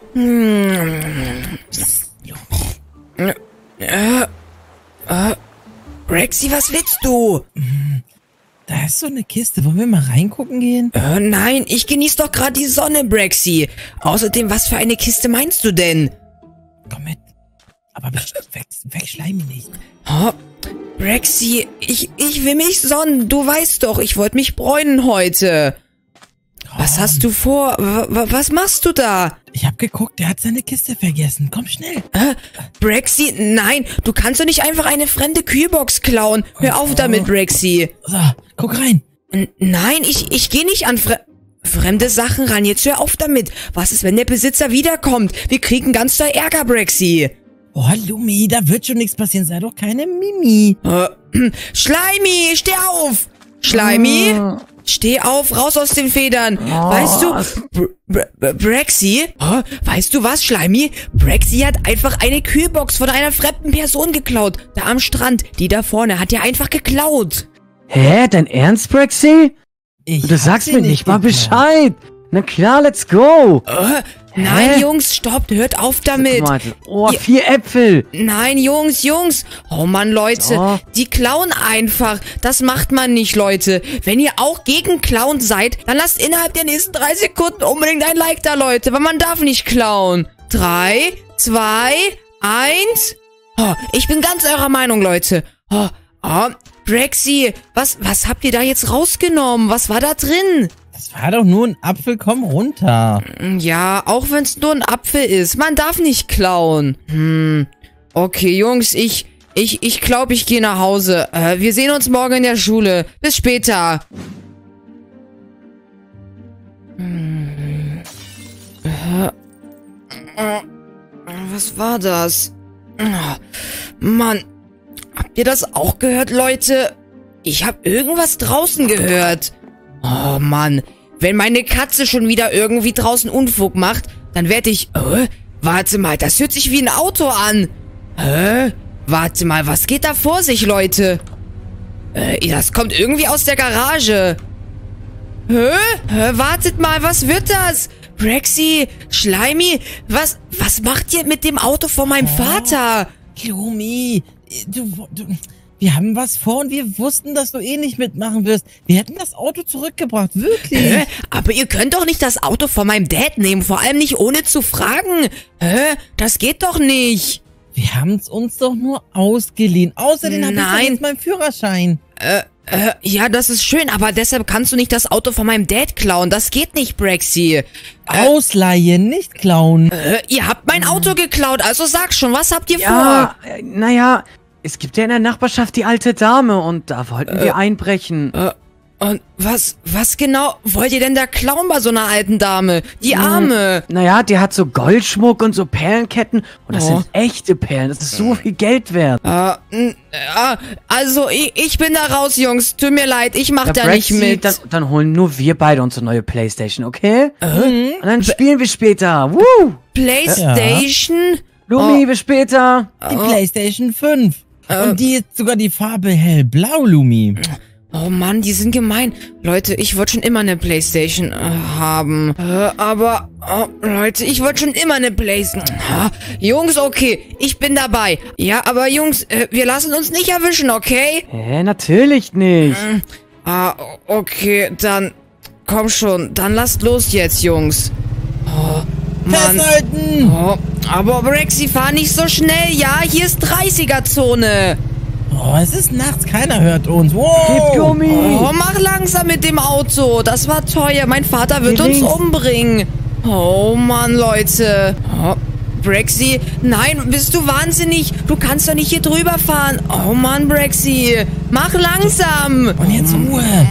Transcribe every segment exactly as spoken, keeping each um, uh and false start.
Hm. Äh, äh, Rexy, was willst du? Da ist so eine Kiste. Wollen wir mal reingucken gehen? Äh, nein, ich genieße doch gerade die Sonne, Brexy. Außerdem, was für eine Kiste meinst du denn? Komm mit. Aber weg, weg schleim mich nicht. Oh, Brexy, ich, ich will mich sonnen. Du weißt doch, ich wollte mich bräunen heute. Was Komm. hast du vor? W was machst du da? Ich hab geguckt, der hat seine Kiste vergessen. Komm schnell. Äh, Brexy, nein, du kannst doch nicht einfach eine fremde Kühlbox klauen. Hör auf damit, Brexy. So, guck rein. N nein, ich, ich gehe nicht an fre fremde Sachen ran. Jetzt hör auf damit. Was ist, wenn der Besitzer wiederkommt? Wir kriegen ganz doll Ärger, Brexy. Oh, Lumi, da wird schon nichts passieren. Sei doch keine Mimi. Äh, Schleimi, steh auf! Schleimi, Oh. steh auf, raus aus den Federn. Weißt du, Br Br Brexy, oh, weißt du was, Schleimi? Brexy hat einfach eine Kühlbox von einer fremden Person geklaut. Da am Strand, die da vorne, hat er einfach geklaut. Hä, dein Ernst, Brexy? Ich Du hab sagst sie mir nicht mal geklaut. Bescheid. Na klar, let's go. Äh, nein, Hä? Jungs, stoppt, hört auf damit. Tomate. Oh, Ihr- vier Äpfel. Nein, Jungs, Jungs. Oh Mann, Leute, So. die klauen einfach. Das macht man nicht, Leute. Wenn ihr auch gegen Clown seid, dann lasst innerhalb der nächsten drei Sekunden unbedingt ein Like da, Leute, weil man darf nicht klauen. Drei, zwei, eins. Oh, ich bin ganz eurer Meinung, Leute. Oh, oh, Brexy, was, was habt ihr da jetzt rausgenommen? Was war da drin? Das war doch nur ein Apfel, komm runter. Ja, auch wenn es nur ein Apfel ist. Man darf nicht klauen. Hm. Okay, Jungs, ich, ich, ich glaube, ich gehe nach Hause. Äh, wir sehen uns morgen in der Schule. Bis später. Hm. Äh, äh, was war das? Oh, Mann. Habt ihr das auch gehört, Leute? Ich habe irgendwas draußen gehört. Oh Mann, wenn meine Katze schon wieder irgendwie draußen Unfug macht, dann werde ich... Äh, warte mal, das hört sich wie ein Auto an. Hä? Warte mal, was geht da vor sich, Leute? Äh, das kommt irgendwie aus der Garage. Hä? Hä? Wartet mal, was wird das? Brexy, Schleimi, was, was macht ihr mit dem Auto von meinem Oh. Vater? Lumi, du, du, wir haben was vor und wir wussten, dass du eh nicht mitmachen wirst. Wir hätten das Auto zurückgebracht, wirklich. Hä? Aber ihr könnt doch nicht das Auto von meinem Dad nehmen, vor allem nicht ohne zu fragen. Hä? Das geht doch nicht. Wir haben es uns doch nur ausgeliehen. Außerdem habe ich doch Nein. jetzt meinen Führerschein. Äh, äh, ja, das ist schön, aber deshalb kannst du nicht das Auto von meinem Dad klauen. Das geht nicht, Brexy. Ausleihen, nicht klauen. Äh, ihr habt mein Auto geklaut, also sag schon, was habt ihr Ja, äh, naja, es gibt ja in der Nachbarschaft die alte Dame und da wollten wir einbrechen. vor? Äh, und was, was genau wollt ihr denn da klauen bei so einer alten Dame? Die Arme. Naja, die hat so Goldschmuck und so Perlenketten und das Oh. sind echte Perlen. Das ist so viel Geld wert. Äh, n- äh, also, ich, ich bin da raus, Jungs. Tut mir leid, ich mach Ja, da nicht Brexy, mit. Dann, dann holen nur wir beide unsere neue Playstation, okay? Äh? Und dann spielen wir später. Woo! PlayStation? Lumi, bis später. Die PlayStation fünf. Und die ist sogar die Farbe hellblau, Lumi. Oh Mann, die sind gemein. Leute, ich wollte schon immer eine Playstation äh, haben. Äh, aber, oh, Leute, ich wollte schon immer eine Playstation. Ha, Jungs, okay, ich bin dabei. Ja, aber Jungs, äh, wir lassen uns nicht erwischen, okay? Hä, natürlich nicht. Ah, okay, dann, komm schon, dann lasst los jetzt, Jungs. Oh, Mann. Festhalten! Oh, aber Brexy, fahr nicht so schnell, ja? Hier ist dreißiger-Zone. Oh, es ist nachts, keiner hört uns. Gib Wow! Gummi. Oh, mach langsam mit dem Auto. Das war teuer. Mein Vater wird Hier uns links. umbringen. Oh Mann, Leute. Oh, Brexy, nein, bist du wahnsinnig? Du kannst doch nicht hier drüber fahren. Oh Mann, Brexy. Mach langsam. Und jetzt Ruhe.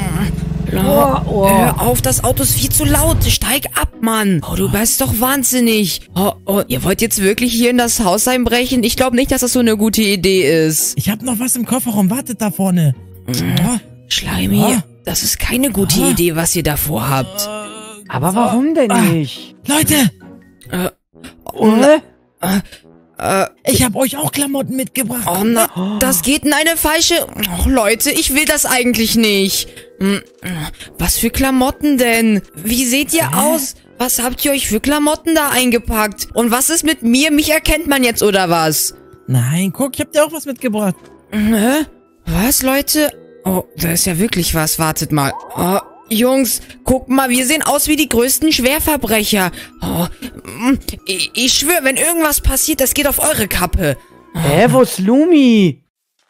Oh, oh. Hör auf, das Auto ist viel zu laut. Steig ab, Mann. Oh, du bist doch wahnsinnig. Oh, oh, ihr wollt jetzt wirklich hier in das Haus einbrechen? Ich glaube nicht, dass das so eine gute Idee ist. Ich hab noch was im Kofferraum, wartet da vorne. Oh, Schleimi, Ah. das ist keine gute Ah. Idee, was ihr davor habt. Aber warum denn Ah. nicht? Leute! Äh, Oder? Äh, Ich habe euch auch Klamotten mitgebracht. oh, na, das geht in eine falsche... Oh, Leute, ich will das eigentlich nicht. Hm, was für Klamotten denn? Wie seht ihr aus? Was habt ihr euch für Klamotten da eingepackt? Und was ist mit mir? Mich erkennt man jetzt, oder was? Nein, guck, ich hab dir auch was mitgebracht. Hä? Was, Leute? Oh, da ist ja wirklich was. Wartet mal. Oh, Jungs, guckt mal, wir sehen aus wie die größten Schwerverbrecher. Oh, mm, ich, ich schwöre, wenn irgendwas passiert, das geht auf eure Kappe. Hä, wo ist Lumi?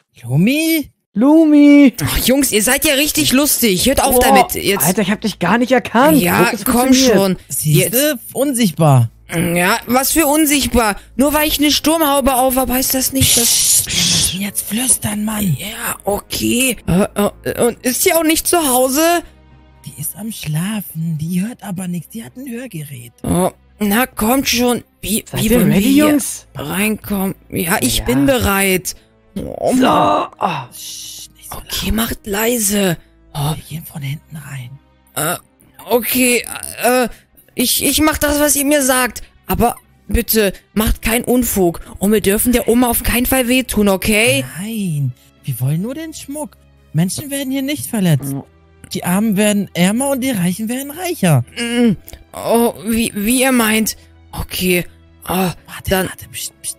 Lumi? Lumi! Ach, Jungs, ihr seid ja richtig lustig. Hört auf Oh, damit. Jetzt. Alter, ich hab dich gar nicht erkannt. Ja, Guck, es komm funktioniert. schon. Siehste, unsichtbar. Ja, was für unsichtbar. Nur weil ich eine Sturmhaube auf habe, heißt das nicht, dass... Wir müssen jetzt flüstern, Mann. Ja, okay. Äh, äh, und ist sie auch nicht zu Hause? Die ist am Schlafen, die hört aber nichts, die hat ein Hörgerät. Oh, na, kommt schon. Wie, Seid wie ihr wollen wir ready, hier Jungs? reinkommen? Ja, ich Ja. bin bereit. Oh, So. Mann. Oh. Psst, nicht so Okay, macht leise. Oh, laut. Wir gehen von hinten rein. äh, okay, äh, ich, ich mach das, was ihr mir sagt. Aber bitte, macht keinen Unfug. Und wir dürfen der Oma auf keinen Fall wehtun, okay? Nein, wir wollen nur den Schmuck. Menschen werden hier nicht verletzt. Die Armen werden ärmer und die Reichen werden reicher. Mm, oh, wie, wie ihr meint. Okay. Oh, Warte, dann. warte, psst, psst.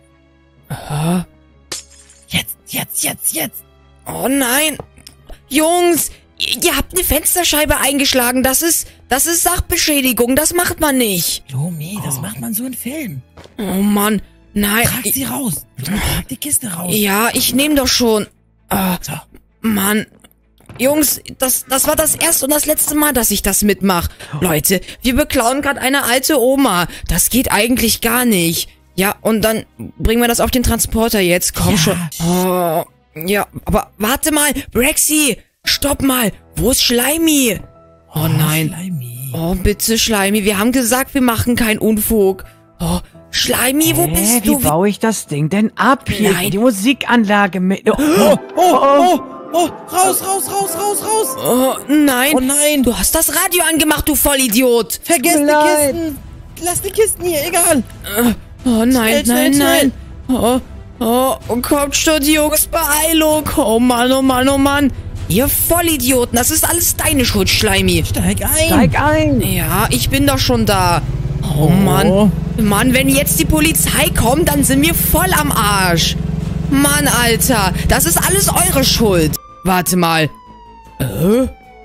Äh, Jetzt, jetzt, jetzt, jetzt. oh nein. Jungs, ihr, ihr habt eine Fensterscheibe eingeschlagen. Das ist, das ist Sachbeschädigung. Das macht man nicht. Lumi, das macht man so in Filmen. Oh Mann. Nein. Trag sie raus. Trag die Kiste raus. Ja, ich nehme doch schon. Ah, So. Mann. Jungs, das, das war das erste und das letzte Mal, dass ich das mitmache. Leute, wir beklauen gerade eine alte Oma. Das geht eigentlich gar nicht. Ja, und dann bringen wir das auf den Transporter jetzt. Komm Ja. schon. Oh, ja, aber warte mal. Brexy, stopp mal. Wo ist Schleimi? Oh nein. Schleimi. Oh, bitte, Schleimi. Wir haben gesagt, wir machen keinen Unfug. Oh, Schleimi, wo Hä, bist wie du? baue ich das Ding denn ab? Hier, Nein. die Musikanlage mit... Oh, Oh, oh, oh, oh, raus, raus, raus, raus, raus. Oh, nein. Oh nein. Du hast das Radio angemacht, du Vollidiot. Vergiss die Nein. Kisten. Lass die Kisten hier, egal. Oh nein, Schnell, schnell, nein, schnell. nein. Oh, oh, kommt schon, Jungs, Beeilung. Oh Mann, oh Mann, oh Mann. Ihr Vollidioten, das ist alles deine Schuld, Schleimi. Steig ein. steig ein! Ja, ich bin doch schon da. Oh Mann. Mann, wenn jetzt die Polizei kommt, dann sind wir voll am Arsch. Mann, Alter, das ist alles eure Schuld. Warte mal. Äh?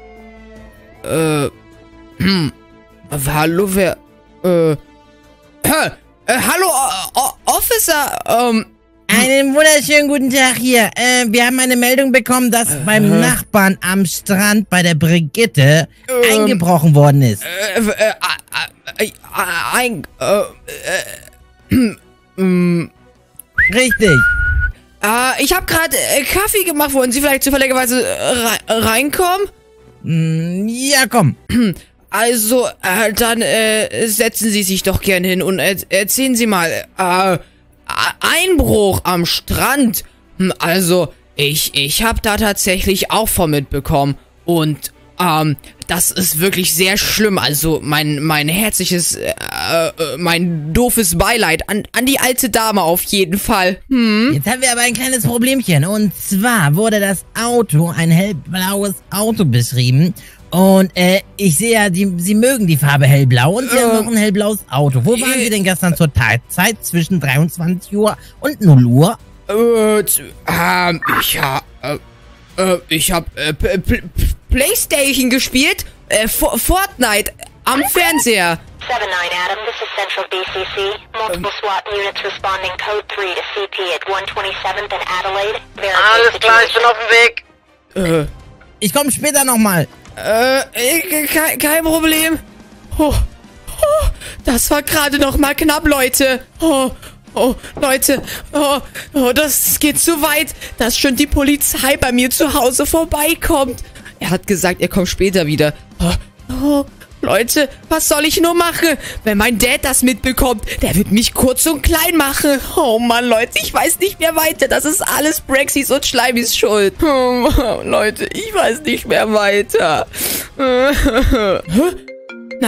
Äh, hm. Hallo, wer, äh, äh, äh hallo, äh, äh, Officer, ähm, Einen wunderschönen guten Tag hier. Äh, wir haben eine Meldung bekommen, dass beim Nachbarn am Strand bei der Brigitte Ähm. eingebrochen worden ist. äh, äh, äh, äh, äh, ein, äh, äh, hm, Richtig. äh, ich habe gerade äh, Kaffee gemacht. Wollen Sie vielleicht zufälligerweise äh, rei- reinkommen? Mm, ja, komm. Also, äh, dann äh, setzen Sie sich doch gern hin und er erzählen Sie mal, äh, Einbruch am Strand. Hm, Also, ich, ich habe da tatsächlich auch von mitbekommen. Und, ähm, das ist wirklich sehr schlimm. Also, mein, mein herzliches, äh, äh, mein doofes Beileid an, an die alte Dame auf jeden Fall. Hm? Jetzt haben wir aber ein kleines Problemchen. Und zwar wurde das Auto, ein hellblaues Auto beschrieben. Und äh, ich sehe ja, die, Sie mögen die Farbe hellblau und Sie Ähm, haben noch ein hellblaues Auto. Wo waren äh, Sie denn gestern zur Tatzeit zwischen dreiundzwanzig Uhr und null Uhr? Äh, t- ähm, ich hab, äh, äh, ich hab, äh, P P Playstation gespielt, äh, For Fortnite am Fernseher. seven nine Adam, this is Central B C C. Multiple SWAT units responding code three to C P at one twenty-seventh and Adelaide. Verify situation. auf dem Weg. Äh, Ich komme später nochmal. äh, äh, kein, kein Problem. Oh, oh, das war gerade noch mal knapp, Leute. Oh, oh, Leute, oh, oh, das geht zu weit, dass schon die Polizei bei mir zu Hause vorbeikommt. Er hat gesagt, er kommt später wieder. Oh, oh, Leute, was soll ich nur machen? Wenn mein Dad das mitbekommt, der wird mich kurz und klein machen. Oh Mann, Leute, ich weiß nicht mehr weiter. Das ist alles Brexys und Schleimis Schuld. Oh, Leute, ich weiß nicht mehr weiter. Hä? Nein,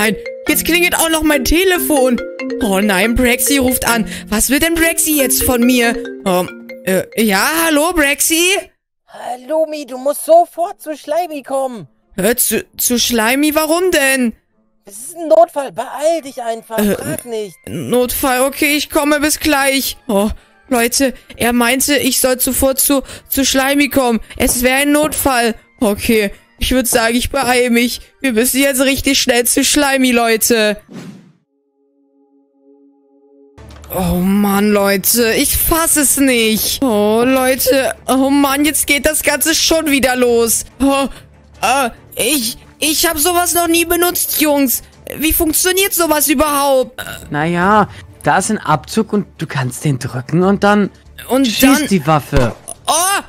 jetzt klingelt auch noch mein Telefon. Oh nein, Braxy ruft an. Was will denn Braxy jetzt von mir? Oh, äh, ja, hallo, Braxy? Lumi, du musst sofort zu Schleimi kommen. Äh, zu, zu Schleimi, warum denn? Es ist ein Notfall, beeil dich einfach, Äh, frag nicht. Notfall, okay, ich komme bis gleich. Oh, Leute, er meinte, ich soll zuvor zu, zu Schleimi kommen. Es wäre ein Notfall. Okay, ich würde sagen, ich beeile mich. Wir müssen jetzt richtig schnell zu Schleimi, Leute. Oh Mann, Leute, ich fasse es nicht. Oh, Leute, oh Mann, jetzt geht das Ganze schon wieder los. Oh, äh, ich, ich habe sowas noch nie benutzt, Jungs. Wie funktioniert sowas überhaupt? Naja, da ist ein Abzug und du kannst den drücken und dann Und schießt dann... die Waffe. Oh,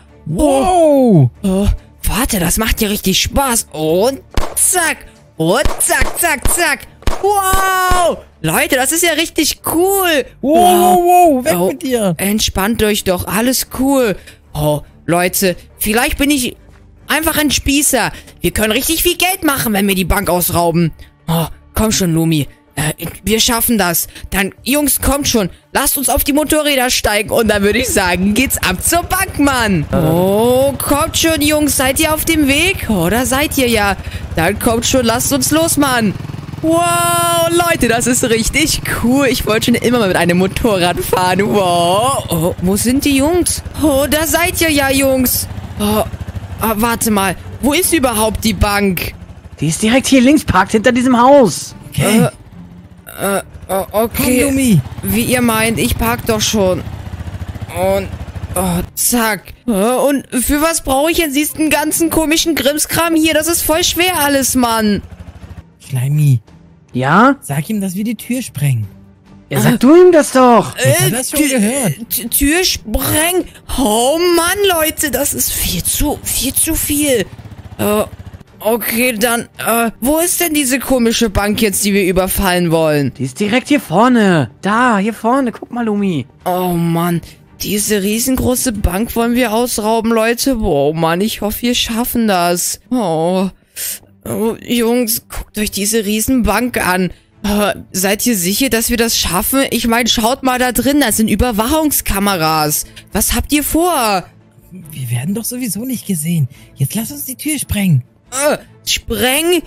Wow. oh, warte, das macht ja richtig Spaß. Und zack, und zack, zack, zack. Wow, Leute, das ist ja richtig cool. Wow, wow, wow, weg Oh, mit dir. Entspannt euch doch, alles cool. Oh, Leute, vielleicht bin ich einfach ein Spießer. Wir können richtig viel Geld machen, wenn wir die Bank ausrauben. Oh, komm schon, Lumi. Äh, wir schaffen das. Dann, Jungs, kommt schon. Lasst uns auf die Motorräder steigen und dann würde ich sagen, geht's ab zur Bank, Mann. Oh, kommt schon, Jungs. Seid ihr auf dem Weg? Oh, da seid ihr ja. Dann kommt schon, lasst uns los, Mann. Wow, Leute, das ist richtig cool. Ich wollte schon immer mal mit einem Motorrad fahren. Wow. Oh, wo sind die Jungs? Oh, da seid ihr ja, Jungs. Oh, ah, warte mal. Wo ist überhaupt die Bank? Die ist direkt hier links, parkt hinter diesem Haus. Okay, Äh, äh, oh, komm, okay. Lumi. Wie ihr meint, ich park doch schon. Und, oh, zack. Äh, Und für was brauche ich jetzt diesen ganzen komischen Grimmskram hier? Das ist voll schwer alles, Mann. Schleimi, Ja? sag ihm, dass wir die Tür sprengen. Ja, sag du ihm das doch. Ich hab das schon Tür- gehört. T- Tür sprengen. Oh Mann, Leute, das ist viel zu, viel zu viel. Äh, okay, dann, äh, wo ist denn diese komische Bank jetzt, die wir überfallen wollen? Die ist direkt hier vorne. Da, hier vorne. Guck mal, Lumi. Oh Mann, diese riesengroße Bank wollen wir ausrauben, Leute. Oh Mann, ich hoffe, wir schaffen das. Oh, oh Jungs, guckt euch diese Riesenbank an. Äh, seid ihr sicher, dass wir das schaffen? Ich meine, schaut mal da drin, das sind Überwachungskameras. Was habt ihr vor? Wir werden doch sowieso nicht gesehen. Jetzt lass uns die Tür sprengen. Äh, spreng?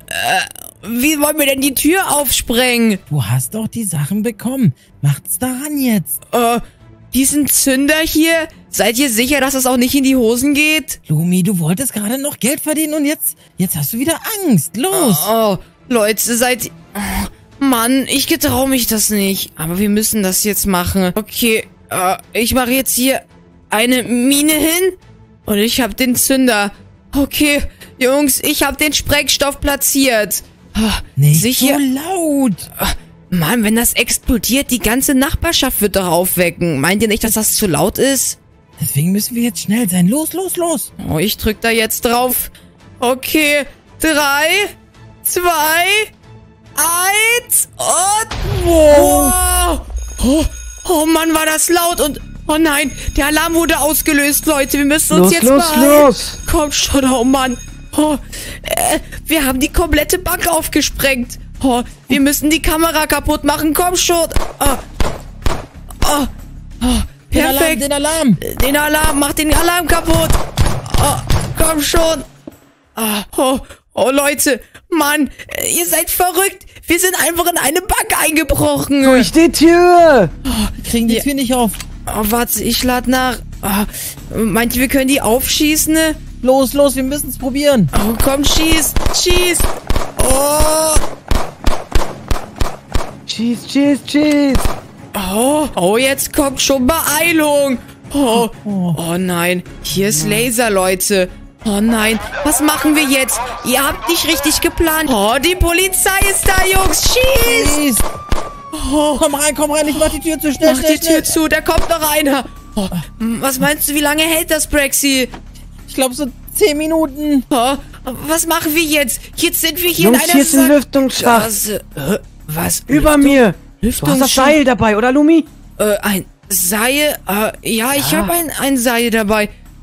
Äh, wie wollen wir denn die Tür aufsprengen? Du hast doch die Sachen bekommen. Macht's daran jetzt. Äh, diesen Zünder hier? Seid ihr sicher, dass das auch nicht in die Hosen geht? Lumi, du wolltest gerade noch Geld verdienen und jetzt, jetzt hast du wieder Angst. Los. Oh, Leute, seid... Oh, Mann, ich getraue mich das nicht. Aber wir müssen das jetzt machen. Okay, äh, ich mache jetzt hier eine Mine hin. Und ich habe den Zünder. Okay, Jungs, ich habe den Sprengstoff platziert. Oh, Nicht sicher... so laut. Mann, wenn das explodiert, die ganze Nachbarschaft wird doch aufwecken. Meint ihr nicht, dass das zu laut ist? Deswegen müssen wir jetzt schnell sein. Los, los, los. Oh, ich drück da jetzt drauf. Okay, drei, zwei, eins und... Wow. Oh, oh Mann, war das laut und... Oh nein, der Alarm wurde ausgelöst, Leute. Wir müssen uns Los, jetzt los, beeilen. los. Komm schon, oh Mann. Oh, äh, wir haben die komplette Bank aufgesprengt. Oh, wir müssen die Kamera kaputt machen. Komm schon. Oh, oh, oh, Den Alarm, perfekt. den Alarm. Den Alarm, mach den Alarm kaputt. Oh, komm schon. Oh, oh, oh, Leute. Mann, ihr seid verrückt. Wir sind einfach in eine Bank eingebrochen. Durch die Tür. Wir kriegen die Ja. Tür nicht auf. Oh, warte, ich lade nach. Oh, meint ihr, wir können die aufschießen? Ne? Los, los, wir müssen es probieren. Oh, komm, schieß, schieß. Oh, Schieß, schieß, schieß. oh, oh, jetzt kommt schon Beeilung. Oh, oh nein, hier ist Laser, Leute. Oh nein, was machen wir jetzt? Ihr habt nicht richtig geplant. Oh, die Polizei ist da, Jungs. Schieß. Schieß. Oh, Komm rein, komm rein, ich mach die Tür zu. Schnell, mach schnell, die Tür schnell. zu, da kommt noch einer. Oh, was meinst du, wie lange hält das, Braxy? Ich glaube so zehn Minuten. Oh, was machen wir jetzt? Jetzt sind wir hier Jungs, in einer hier ist ein Sa- Lüftungsschacht. Was? äh, Was? Über Lüftung- mir. Du hast das Lüftungsschacht? Seil dabei, oder, Lumi? Äh, ein Seil? Äh, ja, ich Ja. habe ein, ein Seil dabei.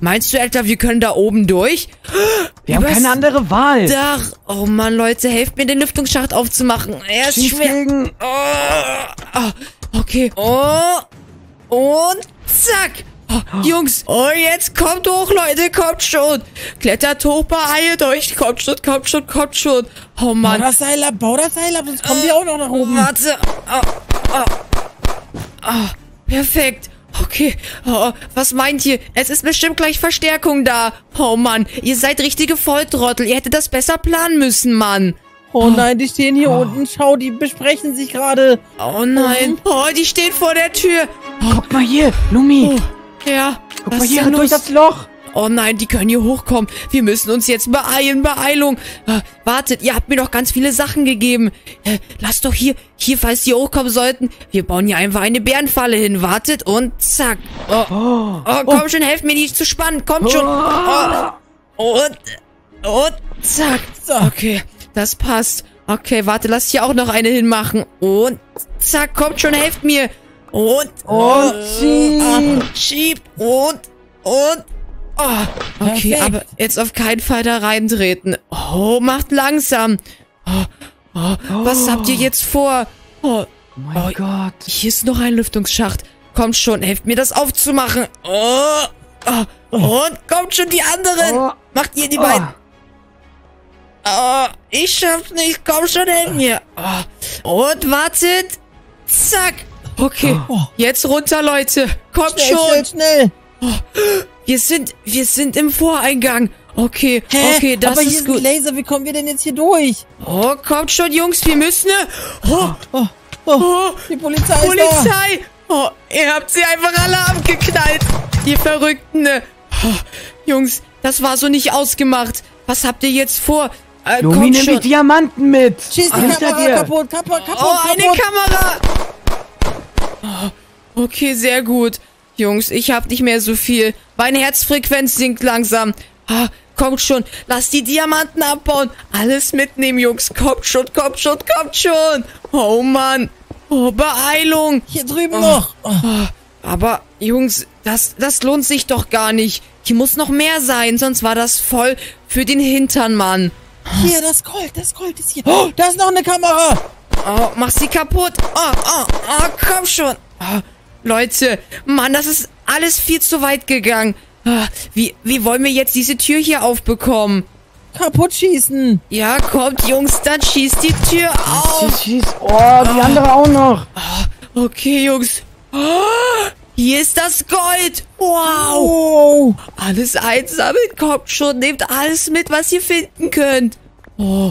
Meinst du etwa, wir können da oben durch? Wir haben Übers keine andere Wahl. Dach. Oh Mann, Leute, helft mir, den Lüftungsschacht aufzumachen. Er ist schwer. Schieflegen. Oh, oh, okay. Oh. Und zack. Oh, Jungs, oh, jetzt kommt hoch, Leute, kommt schon. Klettert hoch, beeilt euch. Kommt schon, kommt schon, kommt schon. Oh Bau Mann. das Seil ab, bau das Seil ab, sonst kommen wir auch noch nach oben. Warte. Oh, oh. Oh, perfekt. Okay. Oh, was meint ihr? Es ist bestimmt gleich Verstärkung da. Oh Mann, ihr seid richtige Volltrottel. Ihr hättet das besser planen müssen, Mann. Oh nein, die stehen hier unten. Schau, die besprechen sich gerade. Oh nein. Oh, die steht vor der Tür. Oh, Guck mal hier, Lumi. oh, ja. Guck was mal ist hier denn durch los? das Loch. Oh nein, die können hier hochkommen. Wir müssen uns jetzt beeilen. Beeilung. Äh, wartet, ihr habt mir doch ganz viele Sachen gegeben. Äh, lasst doch hier, hier, falls die hochkommen sollten. Wir bauen hier einfach eine Bärenfalle hin. Wartet und zack. Oh, Oh. oh komm schon, helft mir nicht zu spannen. Kommt schon. Oh. Und, und zack. So. Okay, das passt. Okay, warte, lass hier auch noch eine hinmachen. Und zack, kommt schon, helft mir. Und, Und schieb. ah, schiebt und, und. Oh, okay, Perfekt. aber jetzt auf keinen Fall da reintreten. Oh, macht langsam. Oh, oh, was habt ihr jetzt vor? Oh, Oh mein Oh. Gott. hier ist noch ein Lüftungsschacht. Kommt schon, helft mir das aufzumachen. Oh, oh, und kommt schon die anderen. Oh. Macht ihr die Oh. beiden. Oh, ich schaff's nicht. Komm schon, helft mir. Oh. Und wartet. Zack. Okay, Oh. jetzt runter, Leute. Kommt Schnell, schon. schnell, schnell. Wir sind, wir sind im Voreingang. Okay, Hä? okay, das Aber hier ist sind gut. Laser, wie kommen wir denn jetzt hier durch? Oh, kommt schon, Jungs, wir müssen. Oh, Oh, oh, oh, die Polizei ist da. Polizei. Oh, ihr habt sie einfach alle abgeknallt. Ihr Verrückten. Oh, Jungs, das war so nicht ausgemacht. Was habt ihr jetzt vor? Äh, Lumi, kommt nimm die schon. Diamanten mit. Schieß die Hinter Kamera dir. kaputt, kaputt, kaputt, Oh, eine kaputt. Kamera. Oh, okay, sehr gut. Jungs, ich hab nicht mehr so viel. Meine Herzfrequenz sinkt langsam. Ah, kommt schon. Lasst die Diamanten abbauen. Alles mitnehmen, Jungs. Kommt schon, kommt schon, kommt schon. Oh, Mann. Oh, Beeilung. Hier drüben noch. Oh. Oh, aber, Jungs, das, das lohnt sich doch gar nicht. Hier muss noch mehr sein, sonst war das voll für den Hintern, Mann. Hier, das Gold, das Gold ist hier. Oh, da ist noch eine Kamera. Oh, mach sie kaputt. Oh, oh, oh, komm schon. Oh, Leute, Mann, das ist alles viel zu weit gegangen. Ah, Wie, wie wollen wir jetzt diese Tür hier aufbekommen? Kaputt schießen. Ja, kommt, Jungs, dann schießt die Tür auf. Schieß, schieß. Oh, die andere auch noch. Okay, Jungs. Oh, hier ist das Gold. Wow. Oh. Alles einsammeln, kommt schon. Nehmt alles mit, was ihr finden könnt. Oh,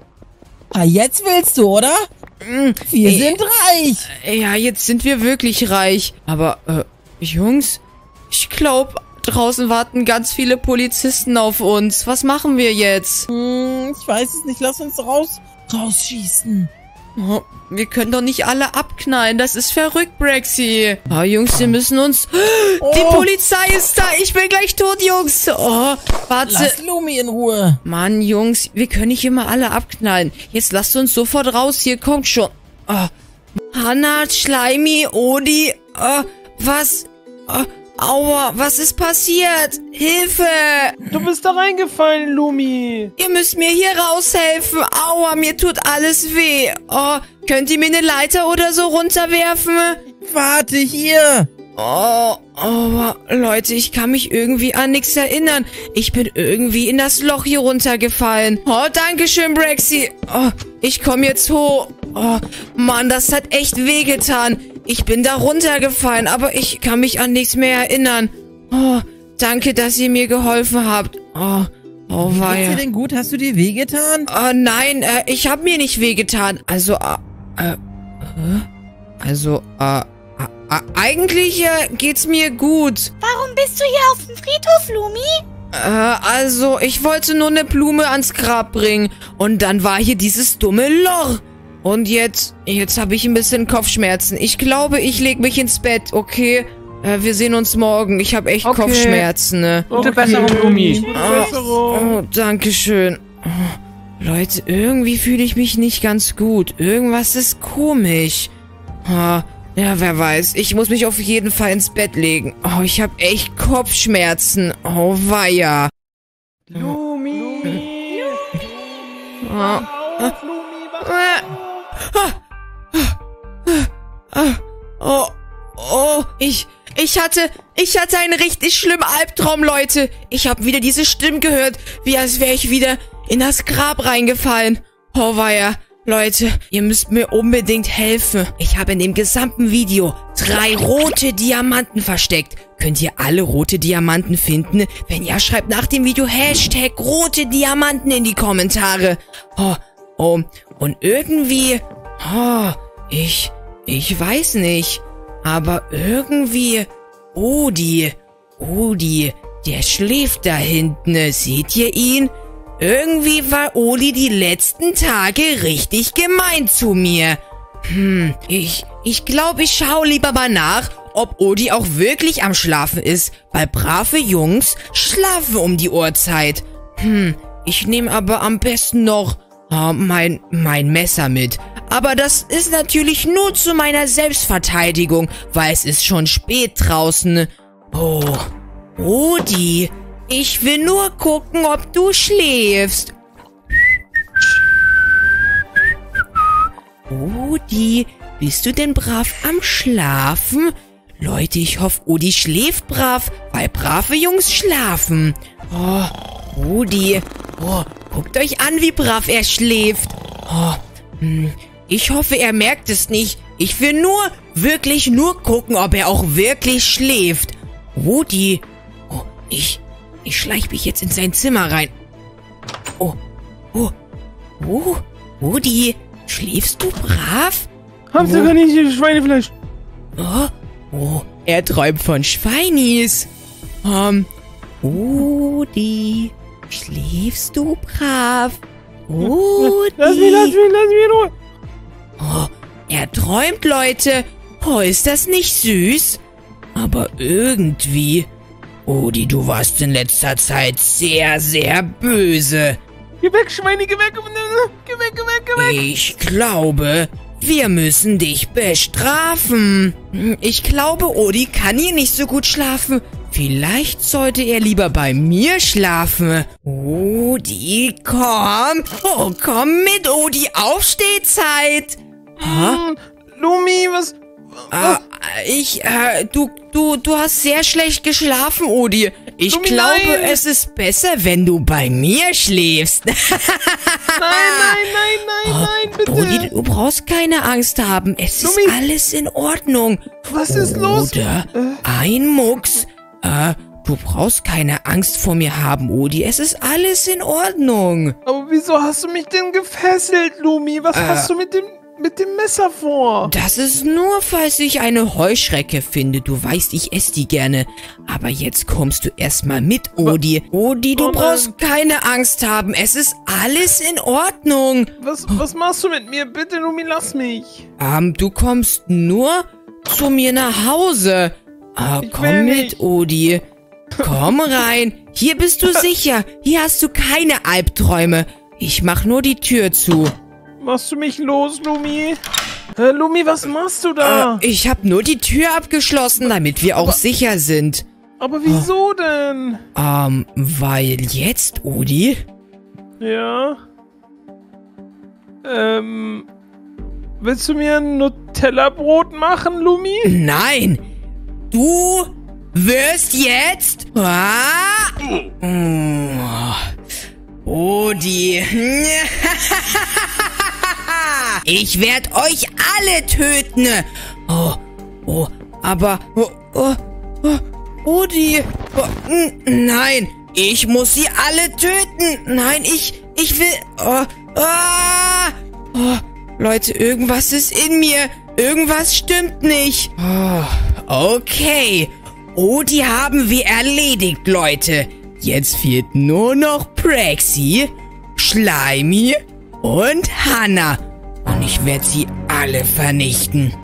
Ah, jetzt willst du, oder? Wir äh, sind reich. ja, jetzt sind wir wirklich reich. Aber, äh, Jungs, ich glaube, draußen warten ganz viele Polizisten auf uns. Was machen wir jetzt? Hm, ich weiß es nicht. Lass uns raus, rausschießen. Oh, wir können doch nicht alle abknallen. Das ist verrückt, Brexy. Ah, Jungs, wir müssen uns... Die Oh. Polizei ist da. Ich bin gleich tot, Jungs. Oh, warte. Lass Lumi in Ruhe. Mann, Jungs, wir können nicht immer alle abknallen. Jetzt lasst uns sofort raus. Hier kommt schon. Oh. Hannah, Schleimi, Odi. Oh, was? Oh, aua, was ist passiert? Hilfe! Du bist da reingefallen, Lumi. Ihr müsst mir hier raushelfen. Aua, mir tut alles weh. Oh, könnt ihr mir eine Leiter oder so runterwerfen? Warte hier. Oh, oh, Leute, ich kann mich irgendwie an nichts erinnern. Ich bin irgendwie in das Loch hier runtergefallen. Oh, danke schön, Brexy. Oh, ich komme jetzt hoch. Oh, Mann, das hat echt wehgetan. Ich bin da runtergefallen, aber ich kann mich an nichts mehr erinnern. Oh, danke, dass ihr mir geholfen habt. Oh, oh, Geht's weia. dir denn gut? Hast du dir wehgetan? Oh, nein, äh, ich habe mir nicht wehgetan. Also, äh, äh, hä? also, äh, äh, eigentlich äh, geht's mir gut. Warum bist du hier auf dem Friedhof, Lumi? Äh, also, ich wollte nur eine Blume ans Grab bringen. Und dann war hier dieses dumme Loch. Und jetzt, jetzt habe ich ein bisschen Kopfschmerzen. Ich glaube, ich leg mich ins Bett, okay? Äh, wir sehen uns morgen. Ich habe echt Okay. Kopfschmerzen, ne? Gute Besserung, Lumi. Oh, oh, danke schön. Oh, Leute, irgendwie fühle ich mich nicht ganz gut. Irgendwas ist komisch. Ah, Ja, wer weiß. Ich muss mich auf jeden Fall ins Bett legen. Oh, ich habe echt Kopfschmerzen. Oh, weia. Lumi! Oh. Auf, Lumi, wach Oh, oh, ich, ich hatte, ich hatte einen richtig schlimmen Albtraum, Leute. Ich habe wieder diese Stimmen gehört, wie als wäre ich wieder in das Grab reingefallen. Oh, weia. Leute, ihr müsst mir unbedingt helfen. Ich habe in dem gesamten Video drei rote Diamanten versteckt. Könnt ihr alle rote Diamanten finden? Wenn ja, schreibt nach dem Video Hashtag rote Diamanten in die Kommentare. Oh, oh, und irgendwie, oh, ich, ich weiß nicht, aber irgendwie, Odi, Odi, der schläft da hinten, seht ihr ihn? Irgendwie war Odi die letzten Tage richtig gemein zu mir. Hm, ich, ich glaube, ich schaue lieber mal nach, ob Odi auch wirklich am Schlafen ist, weil brave Jungs schlafen um die Uhrzeit. Hm, ich nehme aber am besten noch oh, mein, mein Messer mit. Aber das ist natürlich nur zu meiner Selbstverteidigung, weil es ist schon spät draußen. Oh, Odi, ich will nur gucken, ob du schläfst. Odi, bist du denn brav am Schlafen? Leute, ich hoffe, Odi schläft brav, weil brave Jungs schlafen. Oh, Odi, oh, guckt euch an, wie brav er schläft. Oh, hm, ich hoffe, er merkt es nicht. Ich will nur, wirklich nur gucken, ob er auch wirklich schläft. Odi, oh, ich, ich schleich mich jetzt in sein Zimmer rein. Oh, oh, oh, Odi, schläfst du brav? Habt ihr gar nicht hier Schweinefleisch? Oh, oh, er träumt von Schweinis. Ähm, Odi, schläfst du brav? Odi. Lass mich, lass mich, lass mich in Ruhe. Oh, er träumt, Leute. Oh, ist das nicht süß? Aber irgendwie... Odi, du warst in letzter Zeit sehr, sehr böse. Geh weg, Schweine, geh weg. Geh weg, geh weg, geh weg. Ich glaube, wir müssen dich bestrafen. Ich glaube, Odi kann hier nicht so gut schlafen. Vielleicht sollte er lieber bei mir schlafen. Odi, komm. Oh, komm mit, Odi. Aufstehzeit. Hm, Lumi, was... Ah, ich, äh, du, du, du hast sehr schlecht geschlafen, Odi. Ich Lumi, glaube, nein. es ist besser, wenn du bei mir schläfst. Nein, nein, nein, nein, nein, bitte. Odi, du brauchst keine Angst haben. Es ist Lumi. alles in Ordnung. Was ist los? Oder Äh. ein Mucks. Äh, du brauchst keine Angst vor mir haben, Odi. Es ist alles in Ordnung. Aber wieso hast du mich denn gefesselt, Lumi? Was Äh. hast du mit dem, mit dem Messer vor? Das ist nur, falls ich eine Heuschrecke finde. Du weißt, ich esse die gerne. Aber jetzt kommst du erstmal mit, Odi. Odi, du Oh nein. brauchst keine Angst haben. Es ist alles in Ordnung. Was, was machst du mit mir? Bitte, Lumi, lass mich. Ähm, du kommst nur zu mir nach Hause. Ah, Ich komm will mit, nicht. Odi. Komm rein. Hier bist du sicher. Hier hast du keine Albträume. Ich mach nur die Tür zu. Machst du mich los, Lumi? Äh, Lumi, was machst du da? Äh, ich hab nur die Tür abgeschlossen, damit wir auch sicher sind. Aber wieso denn? Ähm, weil jetzt, Odi? Ja. Ähm. Willst du mir ein Nutella-Brot machen, Lumi? Nein! Du wirst jetzt... Ah! Mm. Odi. Ich werde euch alle töten. Oh, oh, aber... Oh, oh, oh, Odi. Oh, n- nein, ich muss sie alle töten. Nein, ich... Ich will... Oh, ah, oh, Leute, irgendwas ist in mir. Irgendwas stimmt nicht. Oh, okay. Odi haben wir erledigt, Leute. Jetzt fehlt nur noch Praxi, Schleimi und Hannah. Und ich werde sie alle vernichten.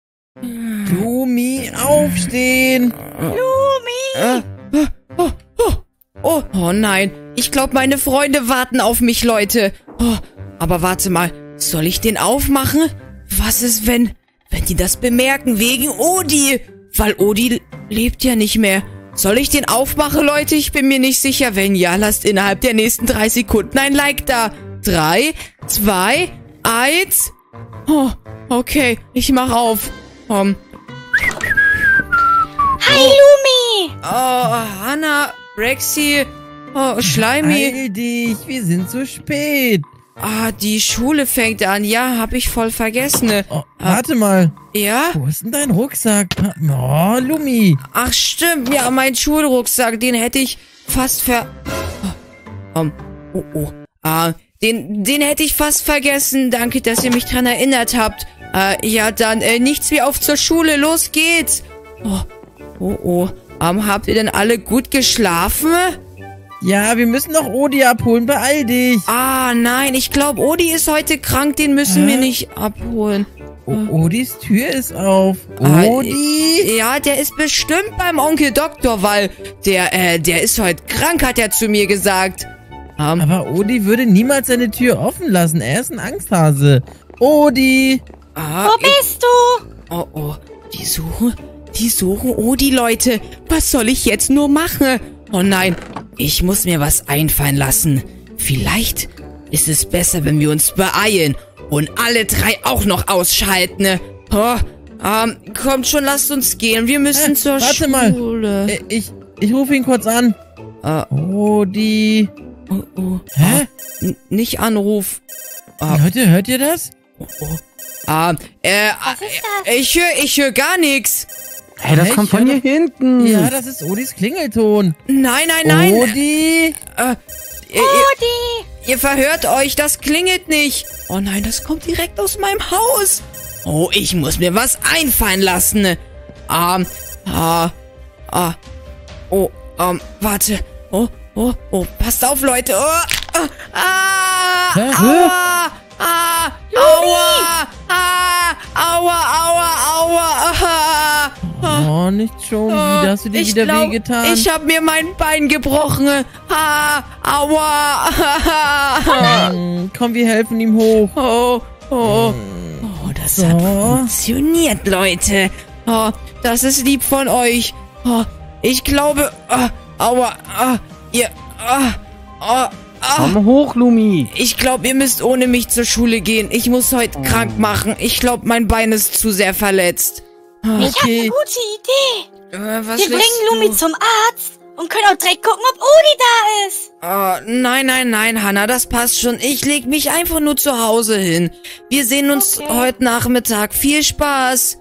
Lumi, aufstehen. Äh, oh, oh, oh, oh, oh nein. Ich glaube, meine Freunde warten auf mich, Leute. Oh, aber warte mal. Soll ich den aufmachen? Was ist, wenn... wenn die das bemerken, wegen Odi. Weil Odi lebt ja nicht mehr. Soll ich den aufmachen, Leute? Ich bin mir nicht sicher. Wenn ja, lasst innerhalb der nächsten drei Sekunden ein Like da. Drei, zwei, eins. Oh, okay, ich mach auf. Um. Hi, Lumi! Oh, Hannah, Brexy, oh, Schleimi. Heil dich, wir sind zu spät. Ah, die Schule fängt an. Ja, hab ich voll vergessen. Oh, warte mal. Ja? Wo ist denn dein Rucksack? Oh, Lumi. Ach, stimmt. Ja, mein Schulrucksack, den hätte ich fast ver... Oh, um, oh, oh. Ah, den, den hätte ich fast vergessen. Danke, dass ihr mich dran erinnert habt. Äh, ja, dann, äh, nichts wie auf zur Schule. Los geht's. Oh, oh, oh. Um, habt ihr denn alle gut geschlafen? Ja, wir müssen noch Odi abholen. Beeil dich. Ah, nein, ich glaube, Odi ist heute krank. Den müssen Hä? wir nicht abholen. O Odis Tür ist auf. Ah, Odi? Ja, der ist bestimmt beim Onkel Doktor, weil der, äh, der ist heute krank, hat er zu mir gesagt. Um, Aber Odi würde niemals seine Tür offen lassen. Er ist ein Angsthase. Odi! ah, Wo bist du? Oh, oh, die suchen, die suchen Odi, Leute. Was soll ich jetzt nur machen? Oh nein, ich muss mir was einfallen lassen. Vielleicht ist es besser, wenn wir uns beeilen und alle drei auch noch ausschalten. Oh, ähm, kommt schon, lasst uns gehen. Wir müssen Äh, zur warte Schule. mal. Äh, ich, ich rufe ihn kurz an. Äh, Odi. oh, oh. Hä? N nicht Anruf. Ah, Leute, hört ihr das? oh, oh. Ah, äh, Was ist das? ich höre ich hör gar nichts. Hey, das Hä, kommt ich von hör hier hinten. Ja, das ist Odis Klingelton. Nein, nein, nein. Odi. Äh, ihr, Odi! ihr verhört euch, das klingelt nicht. Oh nein, das kommt direkt aus meinem Haus. Oh, ich muss mir was einfallen lassen. Ähm, ah, ah, oh, ähm, warte. Oh, oh, oh, passt auf, Leute. Oh, ah, ah, Hä? aua, ah, aua, ah, aua, aua, aua, ah, ah. Oh, nicht schon wieder. Hast du dir Ich wieder glaub, wehgetan? Ich hab mir mein Bein gebrochen. Ah, aua. Hm, komm, wir helfen ihm hoch. Oh, oh. Oh, das So. hat funktioniert, Leute. Oh, das ist lieb von euch. Oh, ich glaube... Ah, aua. Ah, ihr... Ah, ah, ah. Komm hoch, Lumi. Ich glaube, ihr müsst ohne mich zur Schule gehen. Ich muss heute krank machen. Ich glaube, mein Bein ist zu sehr verletzt. Ah, Ich hab eine gute Idee. äh, was Wir legst bringen Lumi du? zum Arzt und können auch direkt gucken, ob Odi da ist. Oh, nein, nein, nein, Hannah, das passt schon. Ich leg mich einfach nur zu Hause hin. Wir sehen uns Okay. heute Nachmittag. Viel Spaß.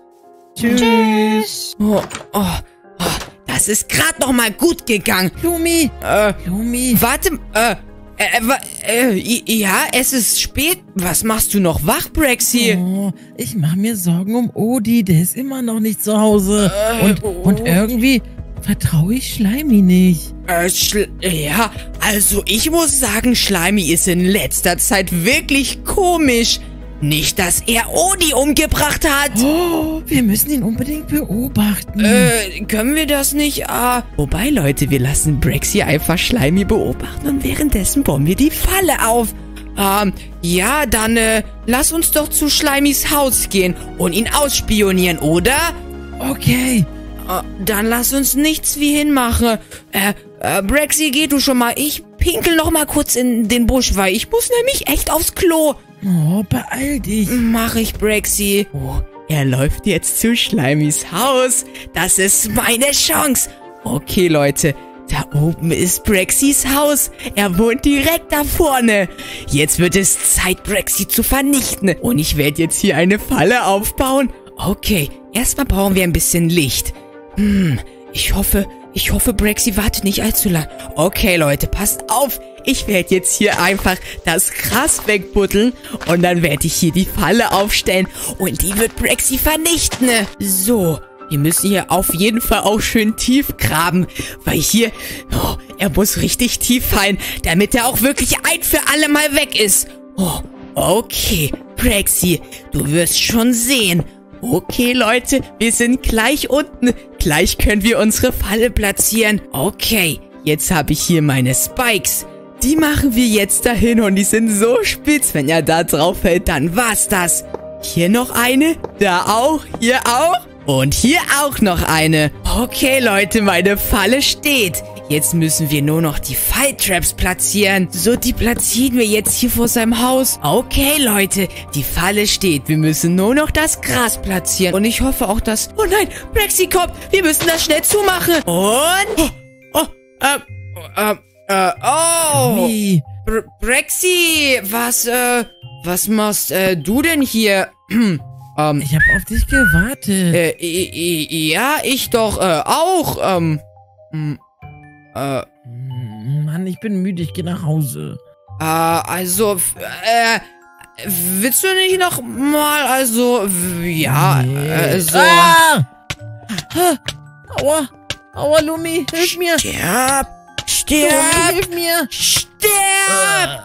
Tschüss. Oh, oh, oh, das ist gerade noch mal gut gegangen. Lumi. Äh, Lumi. warte, äh, äh, wa- äh, ja, es ist spät. Was machst du noch wach, Brexy? Oh, ich mache mir Sorgen um Odi. Der ist immer noch nicht zu Hause. Äh, und, und Odi. irgendwie vertraue ich Schleimi nicht. Äh, Schl ja, also ich muss sagen, Schleimi ist in letzter Zeit wirklich komisch. Nicht, dass er Odi umgebracht hat. Oh, wir müssen ihn unbedingt beobachten. Äh, können wir das nicht? Ah, wobei, Leute, wir lassen Brexy einfach Schleimi beobachten und währenddessen bauen wir die Falle auf. Ähm, ja, dann, äh, lass uns doch zu Schleimis Haus gehen und ihn ausspionieren, oder? Okay. Äh, dann lass uns nichts wie hinmachen. Äh, äh, Brexy, geh du schon mal. Ich pinkel noch mal kurz in den Busch, weil ich muss nämlich echt aufs Klo. Oh, beeil dich. Mach ich, Brexy. Oh, er läuft jetzt zu Schleimis Haus. Das ist meine Chance. Okay, Leute. Da oben ist Brexys Haus. Er wohnt direkt da vorne. Jetzt wird es Zeit, Brexy zu vernichten. Und ich werde jetzt hier eine Falle aufbauen. Okay, erstmal brauchen wir ein bisschen Licht. Hm, ich hoffe, ich hoffe, Brexy wartet nicht allzu lang. Okay, Leute, passt auf. Ich werde jetzt hier einfach das Gras wegbuddeln und dann werde ich hier die Falle aufstellen und die wird Brexy vernichten. So, wir müssen hier auf jeden Fall auch schön tief graben, weil hier, oh, er muss richtig tief fallen, damit er auch wirklich ein für alle Mal weg ist. Oh, okay, Brexy, du wirst schon sehen. Okay, Leute, wir sind gleich unten. Gleich können wir unsere Falle platzieren. Okay, jetzt habe ich hier meine Spikes. Die machen wir jetzt dahin und die sind so spitz. Wenn er da drauf fällt, dann war's das. Hier noch eine. Da auch. Hier auch. Und hier auch noch eine. Okay, Leute, meine Falle steht. Jetzt müssen wir nur noch die Falltraps platzieren. So, die platzieren wir jetzt hier vor seinem Haus. Okay, Leute, die Falle steht. Wir müssen nur noch das Gras platzieren. Und ich hoffe auch, dass... Oh nein, Brexy kommt. Wir müssen das schnell zumachen. Und... Oh, oh, ähm, ähm, äh, oh. Wie? Br Brexy, was, äh, was machst, äh, du denn hier? ähm, Ich habe auf dich gewartet. äh, i- i- ja, ich doch, äh, auch, ähm, hm, äh, Mann, ich bin müde, ich gehe nach Hause. äh, also, f- äh, willst du nicht noch mal, also, w- ja, Nee. also, Ah! Ha! Aua! Aua, Lumi, hilf mir! stirb, Lumi, stirb, hilf mir! stirb!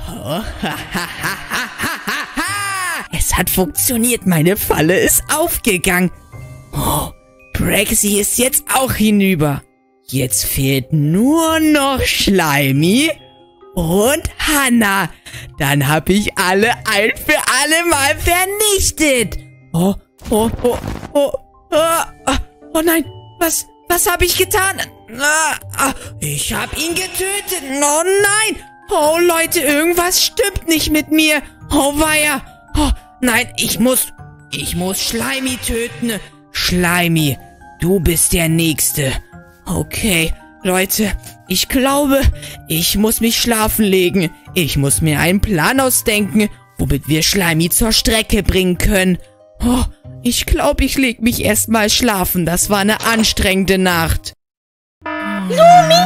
Es hat funktioniert, meine Falle ist aufgegangen. Oh, Brexy ist jetzt auch hinüber. Jetzt fehlt nur noch Schleimi und Hannah. Dann hab ich alle ein für alle Mal vernichtet. Oh, oh, oh, oh, oh, oh nein, was, was hab ich getan? Ah, ah, ich hab ihn getötet. Oh nein. Oh Leute, irgendwas stimmt nicht mit mir. Oh weia. Oh nein, ich muss, ich muss Schleimi töten. Schleimi, du bist der Nächste. Okay, Leute, ich glaube, ich muss mich schlafen legen. Ich muss mir einen Plan ausdenken, womit wir Schleimi zur Strecke bringen können. Oh, ich glaube, ich leg mich erstmal schlafen. Das war eine anstrengende Nacht. Lumi!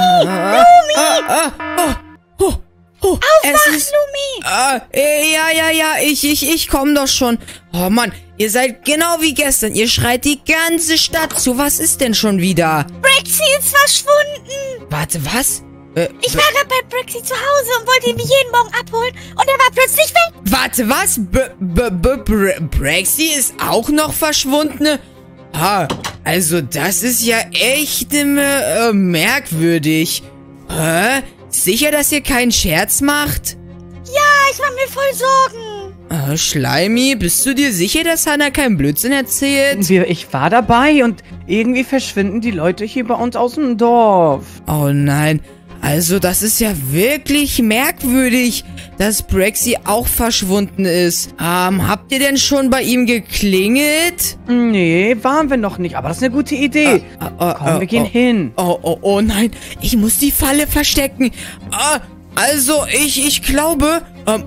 Lumi! Ah, ah, oh, oh, oh, Aufwach, es ist, Lumi! Ah, äh, ja, ja, ja, ich, ich, ich komm doch schon. Oh Mann, ihr seid genau wie gestern. Ihr schreit die ganze Stadt zu. Was ist denn schon wieder? Brexy ist verschwunden! Warte, was? Äh, Ich war gerade bei Brexy zu Hause und wollte ihn wie jeden Morgen abholen und er war plötzlich weg. warte, was? B -b -b Bre Brexy ist auch noch verschwunden? Ah, also das ist ja echt äh, merkwürdig. Hä? Sicher, dass ihr keinen Scherz macht? Ja, ich war mir voll Sorgen. Äh, Schleimi, bist du dir sicher, dass Hannah keinen Blödsinn erzählt? Wir, ich war dabei und irgendwie verschwinden die Leute hier bei uns aus dem Dorf. Oh nein, also das ist ja wirklich merkwürdig, dass Brexy auch verschwunden ist. Ähm, habt ihr denn schon bei ihm geklingelt? Nee, waren wir noch nicht, aber das ist eine gute Idee. Ah, ah, Komm, ah, wir gehen oh. hin. Oh, oh, oh nein, ich muss die Falle verstecken. Ah, also ich, ich glaube, ähm,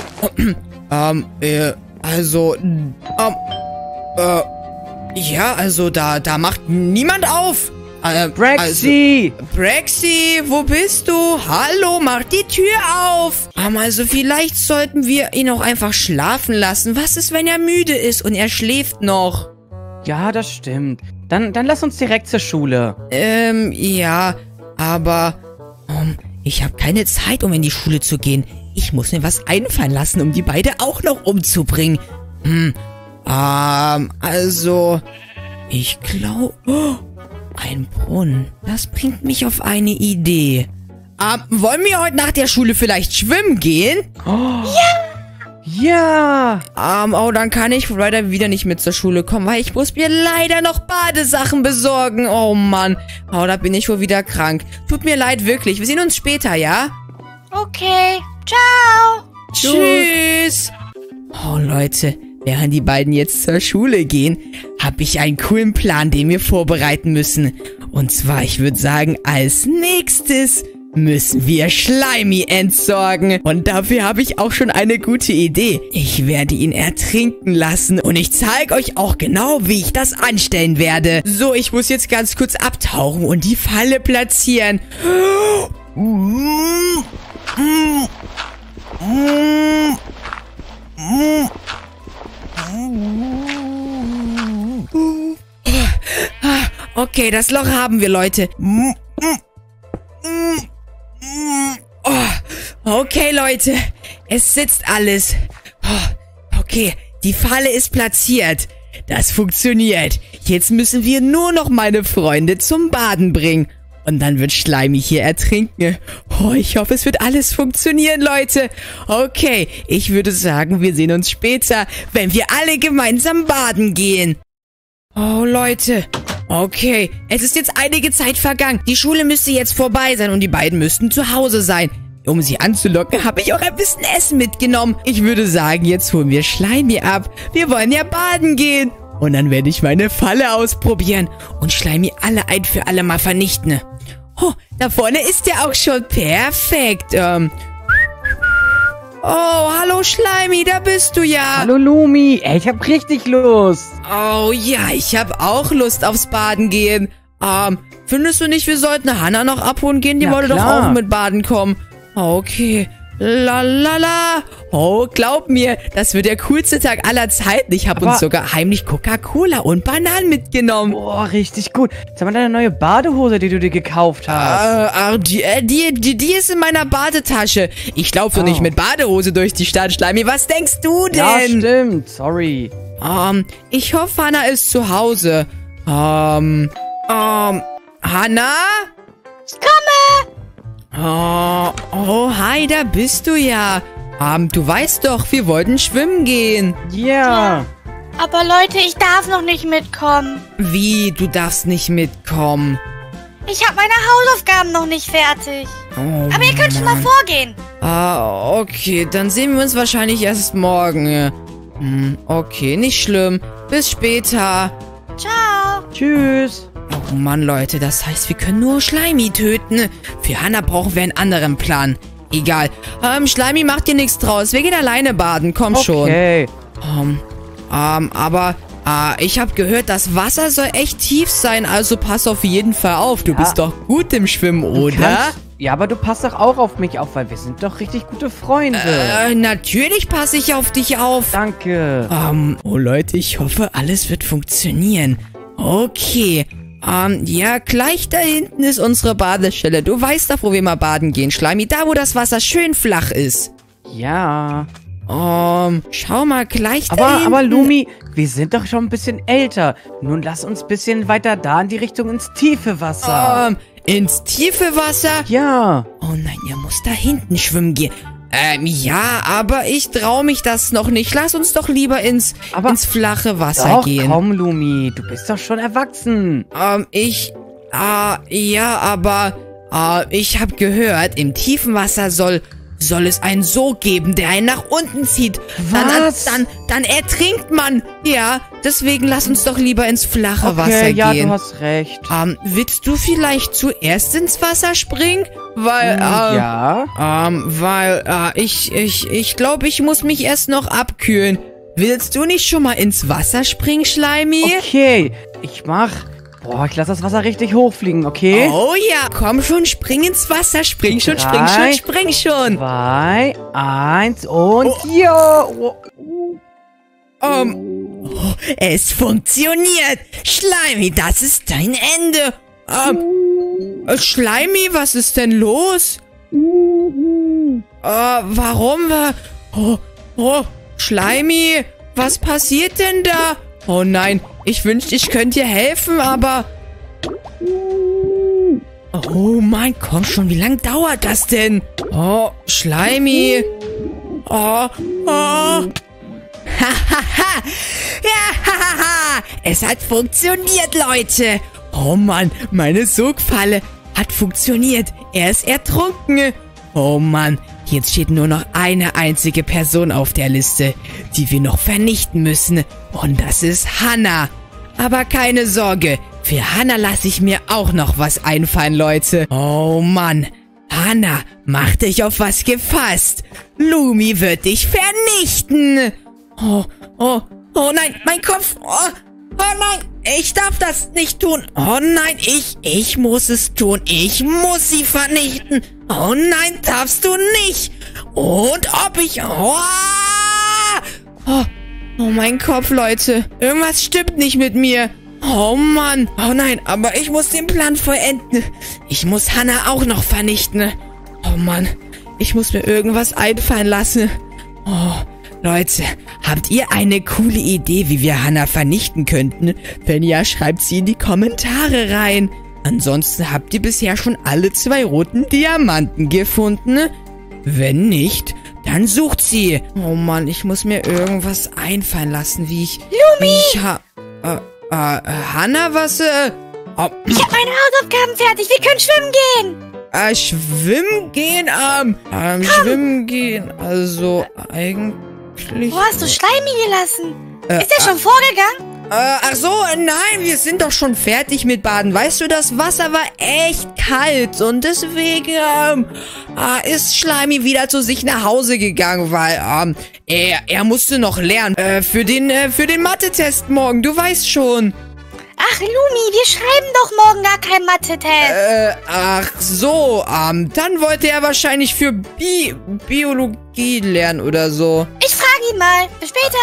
ähm, äh, also, ähm, äh, ja, also da, da macht niemand auf. Äh, Brexy! Also, Brexy, wo bist du? Hallo, mach die Tür auf. Ähm, also vielleicht sollten wir ihn auch einfach schlafen lassen. Was ist, wenn er müde ist und er schläft noch? Ja, das stimmt. Dann, dann lass uns direkt zur Schule. Ähm, ja, aber ähm, ich habe keine Zeit, um in die Schule zu gehen. Ich muss mir was einfallen lassen, um die beide auch noch umzubringen. Hm, ähm, also, ich glaube... Oh, ein Brunnen. Das bringt mich auf eine Idee. Ähm, wollen wir heute nach der Schule vielleicht schwimmen gehen? Ja! Ähm, oh, dann kann ich leider wieder nicht mit zur Schule kommen, weil ich muss mir leider noch Badesachen besorgen. Oh Mann. Oh, da bin ich wohl wieder krank. Tut mir leid, wirklich. Wir sehen uns später, ja? Okay, ciao. Tschüss. Oh, Leute. Während die beiden jetzt zur Schule gehen, habe ich einen coolen Plan, den wir vorbereiten müssen. Und zwar, ich würde sagen, als nächstes müssen wir Schleimi entsorgen. Und dafür habe ich auch schon eine gute Idee. Ich werde ihn ertrinken lassen und ich zeige euch auch genau, wie ich das anstellen werde. So, ich muss jetzt ganz kurz abtauchen und die Falle platzieren. Okay, das Loch haben wir, Leute. Oh, okay, Leute. Es sitzt alles. Oh, okay, die Falle ist platziert. Das funktioniert. Jetzt müssen wir nur noch meine Freunde zum Baden bringen. Und dann wird Schleimi hier ertrinken. Oh, ich hoffe, es wird alles funktionieren, Leute. Okay, ich würde sagen, wir sehen uns später, wenn wir alle gemeinsam baden gehen. Oh, Leute. Okay, es ist jetzt einige Zeit vergangen. Die Schule müsste jetzt vorbei sein und die beiden müssten zu Hause sein. Um sie anzulocken, habe ich auch ein bisschen Essen mitgenommen. Ich würde sagen, jetzt holen wir Schleimi ab. Wir wollen ja baden gehen. Und dann werde ich meine Falle ausprobieren und Schleimi alle ein für alle Mal vernichten. Oh, da vorne ist er auch schon. Perfekt. Ähm. Oh, hallo Schleimi, da bist du ja. Hallo Lumi, ey, ich hab richtig Lust. Oh ja, ich habe auch Lust aufs Baden gehen. Ähm, findest du nicht, wir sollten Hannah noch abholen gehen? Die Ja, wollte klar. doch auch mit baden kommen. Okay. Lalala. Oh, glaub mir, das wird der coolste Tag aller Zeiten. Ich habe Aber- uns sogar heimlich Coca-Cola und Bananen mitgenommen. Boah, richtig gut. Sag mal, deine neue Badehose, die du dir gekauft hast. Äh, äh, die, äh, die, die, die ist in meiner Badetasche. Ich laufe doch Oh. nicht mit Badehose durch die Stadt, Schleimi. Was denkst du denn? Ja, stimmt. Sorry. Ähm, ich hoffe, Hannah ist zu Hause. Ähm, ähm, Hannah? Ich komme! Oh, oh, hi, da bist du ja. Ähm, du weißt doch, wir wollten schwimmen gehen. Ja. Aber Leute, ich darf noch nicht mitkommen. Wie, du darfst nicht mitkommen? Ich habe meine Hausaufgaben noch nicht fertig. Oh, Aber ihr könnt schon mal Mann. vorgehen. Ah, okay, dann sehen wir uns wahrscheinlich erst morgen. Hm, okay, nicht schlimm. Bis später. Ciao. Tschüss. Oh Mann, Leute, das heißt, wir können nur Schleimi töten. Für Hannah brauchen wir einen anderen Plan. Egal. Ähm, Schleimi, macht dir nichts draus. Wir gehen alleine baden. Komm schon. Okay. Ähm, ähm, aber äh, ich habe gehört, das Wasser soll echt tief sein, also pass auf jeden Fall auf. Du Ja. bist doch gut im Schwimmen, Du oder? kannst- Ja, aber du passt doch auch auf mich auf, weil wir sind doch richtig gute Freunde. Äh, natürlich passe ich auf dich auf. Danke. Ähm, oh Leute, ich hoffe, alles wird funktionieren. Okay. Ähm, ja, gleich da hinten ist unsere Badestelle. Du weißt doch, wo wir mal baden gehen, Schleimi. Da, wo das Wasser schön flach ist. Ja. Ähm, schau mal, gleich da Aber, hinten. aber Lumi, wir sind doch schon ein bisschen älter. Nun lass uns ein bisschen weiter da in die Richtung ins tiefe Wasser. Ähm, ins tiefe Wasser? Ja. Oh nein, er muss da hinten schwimmen gehen. Ähm, ja, aber ich trau mich das noch nicht. Lass uns doch lieber ins, Aber- ins flache Wasser Doch, gehen. komm, Lumi, du bist doch schon erwachsen. Ähm, ich, äh, ja, aber, äh, ich habe gehört, im tiefen Wasser soll, soll es einen Sog geben, der einen nach unten zieht. Dann, Was? Dann, dann, dann ertrinkt man. Ja, deswegen lass uns doch lieber ins flache Okay, Wasser ja, gehen. du hast recht. Ähm, willst du vielleicht zuerst ins Wasser springen? Weil, Hm, ähm, ja. ähm, weil, äh, ich, ich, ich glaube, ich muss mich erst noch abkühlen. Willst du nicht schon mal ins Wasser springen, Schleimi? Okay, ich mach. Boah, ich lasse das Wasser richtig hochfliegen, okay? Oh ja, komm schon, spring ins Wasser. Spring schon, spring Drei. schon, spring schon. Zwei, eins und ja. Oh. Ähm, oh, es funktioniert. Schleimi, das ist dein Ende. Ähm, äh, Schleimi, was ist denn los? Äh, warum? wir- Oh, oh, Schleimi, was passiert denn da? Oh nein, ich wünschte, ich könnte dir helfen, aber... Oh mein, komm schon, wie lange dauert das denn? Oh, Schleimi. Oh, oh. Hahaha. Ja, hahaha. Es hat funktioniert, Leute. Oh Mann, meine Sogfalle hat funktioniert. Er ist ertrunken. Oh Mann, jetzt steht nur noch eine einzige Person auf der Liste, die wir noch vernichten müssen. Und das ist Hannah. Aber keine Sorge, für Hannah lasse ich mir auch noch was einfallen, Leute. Oh Mann, Hannah, mach dich auf was gefasst. Lumi wird dich vernichten. Oh, oh, oh nein, mein Kopf. Oh, oh nein, ich darf das nicht tun. Oh nein, ich, ich muss es tun. Ich muss sie vernichten. Oh nein, darfst du nicht. Und ob ich... Oh, oh, oh mein Kopf, Leute. Irgendwas stimmt nicht mit mir. Oh Mann. Oh nein, aber ich muss den Plan vollenden. Ich muss Hannah auch noch vernichten. Oh Mann, ich muss mir irgendwas einfallen lassen. Oh, Leute, habt ihr eine coole Idee, wie wir Hannah vernichten könnten? Wenn ja, schreibt sie in die Kommentare rein. Ansonsten habt ihr bisher schon alle zwei roten Diamanten gefunden. Wenn nicht, dann sucht sie. Oh Mann, ich muss mir irgendwas einfallen lassen, wie ich... Lumi! Wie ich ha äh, äh, Hanna, was, äh... Oh, Ich habe meine Hausaufgaben fertig. Wir können schwimmen gehen. äh, schwimmen gehen, ähm... ähm schwimmen gehen, also eigentlich... Wo hast du Schleimi gelassen? Äh, Ist der schon vorgegangen? Äh, ach so, nein, wir sind doch schon fertig mit Baden. Weißt du, das Wasser war echt kalt und deswegen ähm, äh, ist Schleimi wieder zu sich nach Hause gegangen, weil ähm, er, er musste noch lernen äh, für den äh, für den Mathe-Test morgen. Du weißt schon. Ach, Lumi, wir schreiben doch morgen gar keinen Mathe-Test. Äh, ach so, ähm, dann wollte er wahrscheinlich für Bi Biologie lernen oder so. Ich frage ihn mal. Bis später.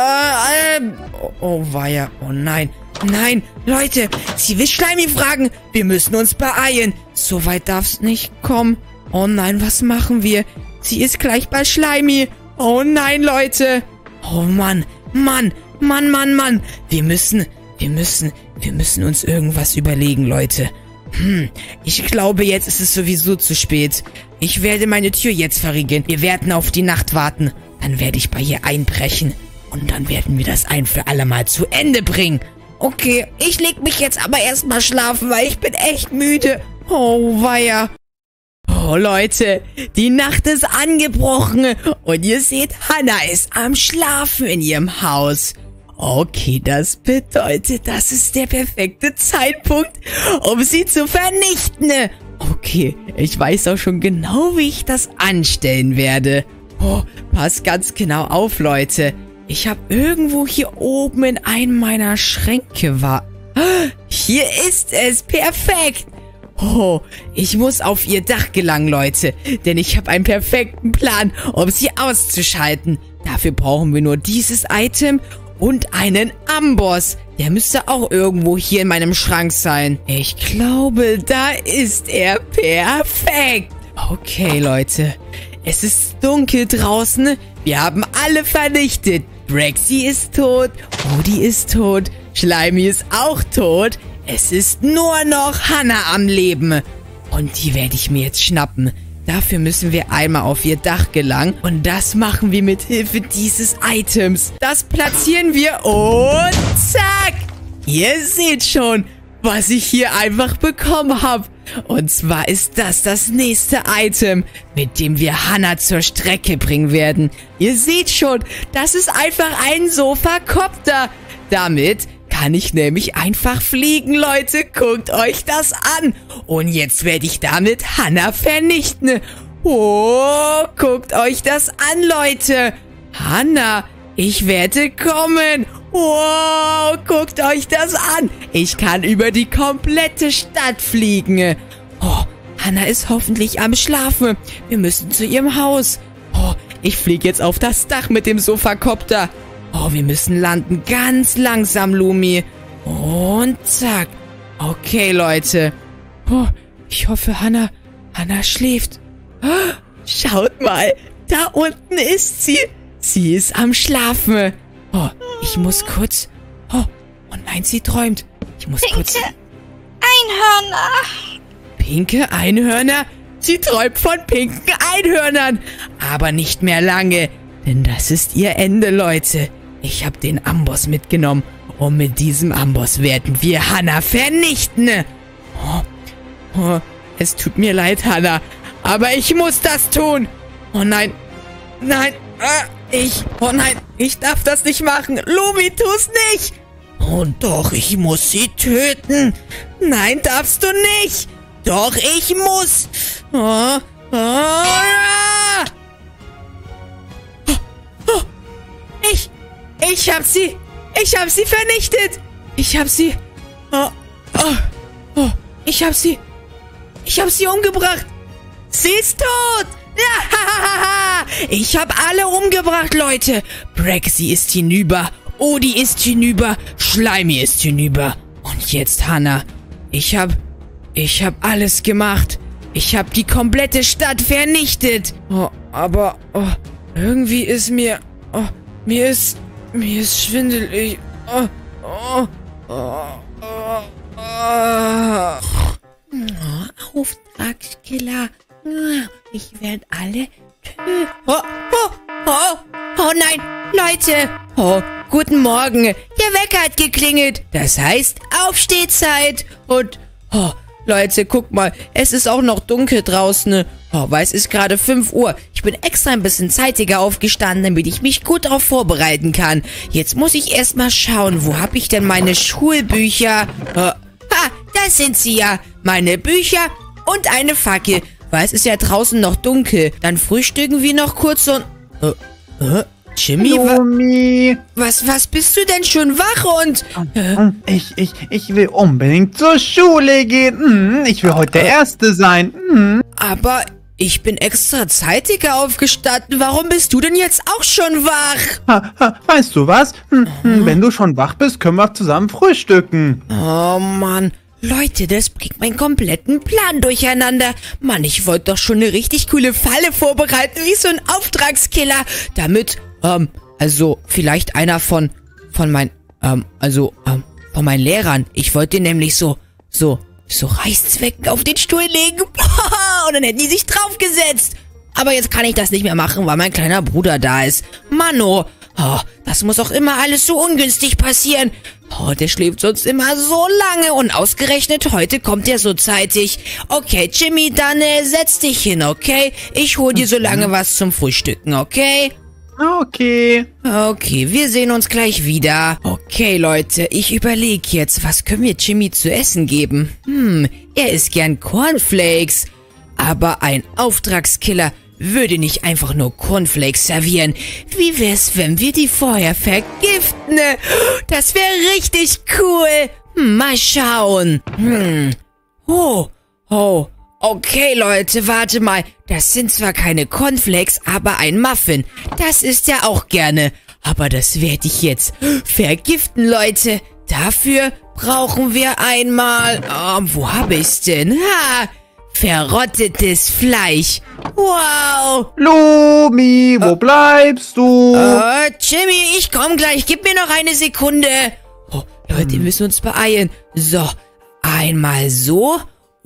Äh, äh, oh, oh weia, oh nein, nein, Leute, sie will Schleimi fragen, wir müssen uns beeilen, so weit darf's nicht kommen. Oh nein, was machen wir? Sie ist gleich bei Schleimi. Oh nein, Leute. Oh Mann, Mann, Mann, Mann, Mann, wir müssen, wir müssen, wir müssen uns irgendwas überlegen, Leute. Hm, ich glaube, jetzt ist es sowieso zu spät. Ich werde meine Tür jetzt verriegeln. Wir werden auf die Nacht warten. Dann werde ich bei ihr einbrechen. Und dann werden wir das ein für alle Mal zu Ende bringen. Okay, ich leg mich jetzt aber erstmal schlafen, weil ich bin echt müde. Oh, weia. Oh, Leute, die Nacht ist angebrochen. Und ihr seht, Hanna ist am Schlafen in ihrem Haus. Okay, das bedeutet, das ist der perfekte Zeitpunkt, um sie zu vernichten. Okay, ich weiß auch schon genau, wie ich das anstellen werde. Oh, passt ganz genau auf, Leute. Ich habe irgendwo hier oben in einem meiner Schränke war. Hier ist es, perfekt. Oh, ich muss auf ihr Dach gelangen, Leute, denn ich habe einen perfekten Plan, um sie auszuschalten. Dafür brauchen wir nur dieses Item und einen Amboss. Der müsste auch irgendwo hier in meinem Schrank sein. Ich glaube, da ist er. Perfekt. Okay, Leute. Es ist dunkel draußen. Wir haben alle vernichtet. Brexy ist tot. Rudi ist tot. Schleimi ist auch tot. Es ist nur noch Hanna am Leben. Und die werde ich mir jetzt schnappen. Dafür müssen wir einmal auf ihr Dach gelangen. Und das machen wir mit Hilfe dieses Items. Das platzieren wir und zack. Ihr seht schon, was ich hier einfach bekommen habe. Und zwar ist das das nächste Item, mit dem wir Hanna zur Strecke bringen werden. Ihr seht schon, das ist einfach ein Sofakopter. Damit kann ich nämlich einfach fliegen, Leute. Guckt euch das an. Und jetzt werde ich damit Hanna vernichten. Oh, guckt euch das an, Leute. Hanna, ich werde kommen. Wow, guckt euch das an. Ich kann über die komplette Stadt fliegen. Oh, Hanna ist hoffentlich am Schlafen. Wir müssen zu ihrem Haus. Oh, ich fliege jetzt auf das Dach mit dem Sofakopter. Oh, wir müssen landen. Ganz langsam, Lumi. Und zack. Okay, Leute. Oh, ich hoffe, Hanna, Hanna schläft. Oh, schaut mal. Da unten ist sie. Sie ist am Schlafen. Oh, ich muss kurz... Oh, oh nein, sie träumt. Ich muss kurz... Pinke Einhörner. Pinke Einhörner? Sie träumt von pinken Einhörnern. Aber nicht mehr lange. Denn das ist ihr Ende, Leute. Ich habe den Amboss mitgenommen. Und mit diesem Amboss werden wir Hanna vernichten. Oh, oh, es tut mir leid, Hanna. Aber ich muss das tun. Oh nein. Nein. Ah, ich. Oh nein. Ich darf das nicht machen. Lumi, tu's nicht. Und doch, ich muss sie töten. Nein, darfst du nicht. Doch, ich muss. Oh, oh, ah. oh, oh. Ich. Ich hab sie. Ich hab sie vernichtet. Ich hab sie. Oh, oh, oh. Ich hab sie. Ich hab sie umgebracht. Sie ist tot. Ja, ich hab alle umgebracht, Leute. Brexy ist hinüber. Odi ist hinüber. Schleimi ist hinüber. Und jetzt Hanna. Ich hab... Ich hab alles gemacht. Ich hab die komplette Stadt vernichtet. Oh, aber... Oh, irgendwie ist mir... Oh, mir ist... Mir ist schwindelig. Oh, oh, oh, oh, oh. Auftragskiller. Ich werde alle töten. Oh, oh, oh, oh nein, Leute. Oh, guten Morgen. Der Wecker hat geklingelt. Das heißt, Aufstehzeit. Und, oh, Leute, guck mal. Es ist auch noch dunkel draußen. Oh, weil es ist gerade fünf Uhr. Ich bin extra ein bisschen zeitiger aufgestanden, damit ich mich gut darauf vorbereiten kann. Jetzt muss ich erstmal schauen, wo habe ich denn meine Schulbücher? Oh, ha, da sind sie ja. Meine Bücher und eine Fackel. Weil es ist ja draußen noch dunkel. Dann frühstücken wir noch kurz und... Äh, äh, Jimmy, wa was, was bist du denn schon wach und... Äh, ich, ich, ich will unbedingt zur Schule gehen. Hm, ich will heute der Erste sein. Hm. Aber ich bin extra zeitiger aufgestanden. Warum bist du denn jetzt auch schon wach? Ha, ha, weißt du was? Hm, hm, wenn du schon wach bist, können wir zusammen frühstücken. Oh Mann. Leute, das bringt meinen kompletten Plan durcheinander. Mann, ich wollte doch schon eine richtig coole Falle vorbereiten, wie so ein Auftragskiller. Damit, ähm, also vielleicht einer von, von meinen, ähm, also, ähm, von meinen Lehrern. Ich wollte nämlich so, so, so Reißzwecken auf den Stuhl legen. Und dann hätten die sich draufgesetzt. Aber jetzt kann ich das nicht mehr machen, weil mein kleiner Bruder da ist. Mano, oh, das muss auch immer alles so ungünstig passieren. Oh, der schläft sonst immer so lange und ausgerechnet heute kommt er so zeitig. Okay, Jimmy, dann äh, setz dich hin, okay? Ich hol dir so lange was zum Frühstücken, okay? Okay. Okay, wir sehen uns gleich wieder. Okay, Leute, ich überlege jetzt, was können wir Jimmy zu essen geben? Hm, er isst gern Cornflakes. Aber ein Auftragskiller würde nicht einfach nur Cornflakes servieren. Wie wär's, wenn wir die vorher vergiften? Das wäre richtig cool. Hm, mal schauen. Hm. Oh, oh. Okay, Leute, warte mal. Das sind zwar keine Cornflakes, aber ein Muffin. Das isst er auch gerne. Aber das werde ich jetzt vergiften, Leute. Dafür brauchen wir einmal... Oh, wo habe ich's denn? Ha! Verrottetes Fleisch. Wow. Lumi, wo uh, bleibst du? Uh, Jimmy, ich komm gleich. Gib mir noch eine Sekunde. Oh, Leute, wir müssen uns beeilen. So, einmal so.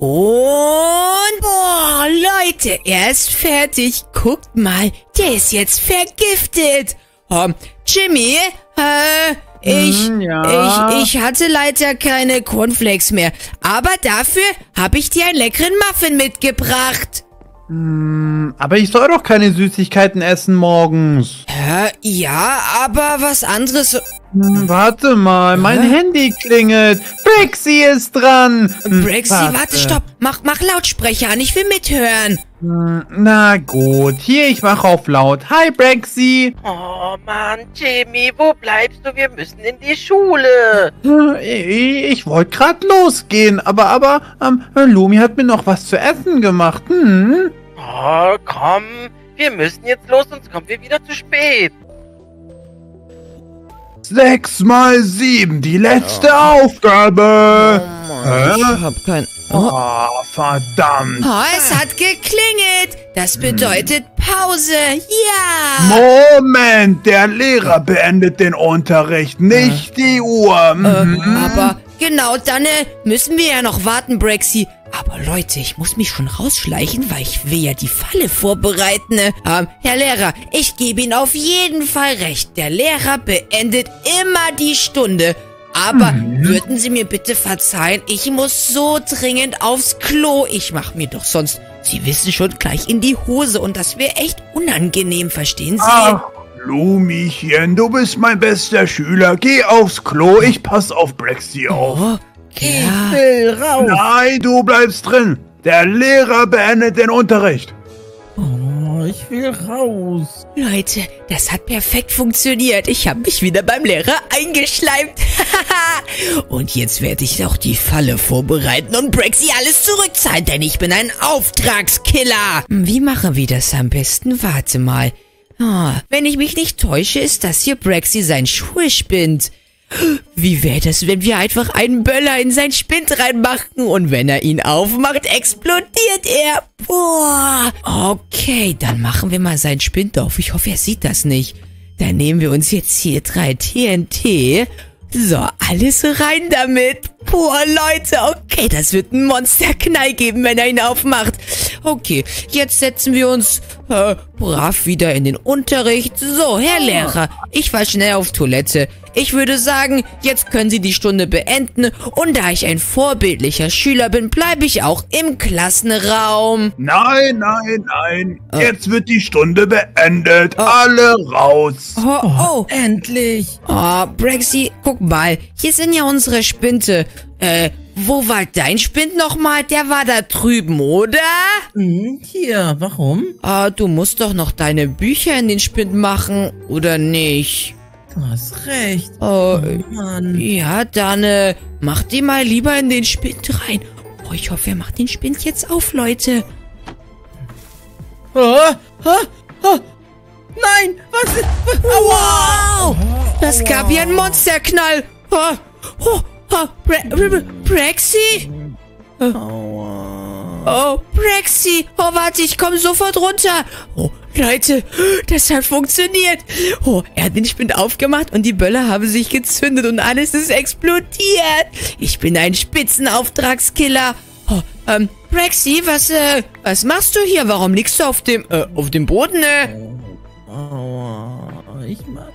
Und... Boah, Leute, er ist fertig. Guckt mal, der ist jetzt vergiftet. Oh, Jimmy, äh... Ich, hm, ja. ich, ich hatte leider keine Cornflakes mehr. Aber dafür habe ich dir einen leckeren Muffin mitgebracht. Hm, aber ich soll doch keine Süßigkeiten essen morgens. Hä? Ja, aber was anderes... Hm, warte mal, mein Hä? Handy klingelt. Brexy ist dran. Hm, Brexy, warte. warte, stopp. Mach, mach Lautsprecher an, ich will mithören. Hm, na gut, hier, ich mach auf laut. Hi, Brexy. Oh Mann, Jimmy, wo bleibst du? Wir müssen in die Schule. Ich, ich wollte gerade losgehen, aber, aber, ähm, Lumi hat mir noch was zu essen gemacht. Hm? Oh, komm, wir müssen jetzt los, sonst kommen wir wieder zu spät. Sechs mal sieben, die letzte oh. Aufgabe. Oh Mann, ich hab kein... Oh, oh verdammt. Oh, es hat geklingelt. Das bedeutet Pause. Ja. Moment, der Lehrer beendet den Unterricht, nicht äh. die Uhr. Mhm. Äh, aber genau, dann äh, müssen wir ja noch warten, Brexy. Aber Leute, ich muss mich schon rausschleichen, weil ich will ja die Falle vorbereiten. Ne? Ähm, Herr Lehrer, ich gebe Ihnen auf jeden Fall recht. Der Lehrer beendet immer die Stunde. Aber mhm. würden Sie mir bitte verzeihen, ich muss so dringend aufs Klo. Ich mache mir doch sonst, Sie wissen schon, gleich in die Hose. Und das wäre echt unangenehm, verstehen Sie? Ach, Lumiechen, du bist mein bester Schüler. Geh aufs Klo, ich pass auf Brexy auf. Oh. Ja. Ich will raus. Nein, du bleibst drin. Der Lehrer beendet den Unterricht. Oh, ich will raus. Leute, das hat perfekt funktioniert. Ich habe mich wieder beim Lehrer eingeschleimt. Und jetzt werde ich auch die Falle vorbereiten und Brexy alles zurückzahlen, denn ich bin ein Auftragskiller. Wie machen wir das am besten? Warte mal. Oh, wenn ich mich nicht täusche, ist das hier Brexy sein Schulspind. Wie wäre das, wenn wir einfach einen Böller in sein Spind reinmachen und wenn er ihn aufmacht, explodiert er. Boah. Okay, dann machen wir mal seinen Spind auf. Ich hoffe, er sieht das nicht. Dann nehmen wir uns jetzt hier drei T N T. So, alles rein damit. Boah, Leute, okay, das wird einen Monsterknall geben, wenn er ihn aufmacht. Okay, jetzt setzen wir uns äh, brav wieder in den Unterricht. So, Herr Lehrer, ich war schnell auf Toilette. Ich würde sagen, jetzt können Sie die Stunde beenden. Und da ich ein vorbildlicher Schüler bin, bleibe ich auch im Klassenraum. Nein, nein, nein. Oh. Jetzt wird die Stunde beendet. Oh. Alle raus. Oh, oh. Endlich. Oh, Brexy, guck mal. Hier sind ja unsere Spinte. Äh, wo war dein Spind nochmal? Der war da drüben, oder? Hm, hier, warum? Ah, du musst doch noch deine Bücher in den Spind machen, oder nicht? Du hast recht. Oh, oh Mann. Ja, dann äh, mach die mal lieber in den Spind rein. Oh, ich hoffe, er macht den Spind jetzt auf, Leute. Oh, oh, oh. Nein, was ist... Wow! Das gab ja einen Monsterknall. Oh, oh, oh, Bre Bre Brexy? Oh, Brexy. Oh, warte, ich komme sofort runter. Oh, Leute, das hat funktioniert. Oh, er hat den Spind aufgemacht und die Böller haben sich gezündet und alles ist explodiert. Ich bin ein Spitzenauftragskiller. Oh, ähm, Brexy, was, äh, was machst du hier? Warum liegst du auf dem, äh, auf dem Boden, äh? Oh, ich mach...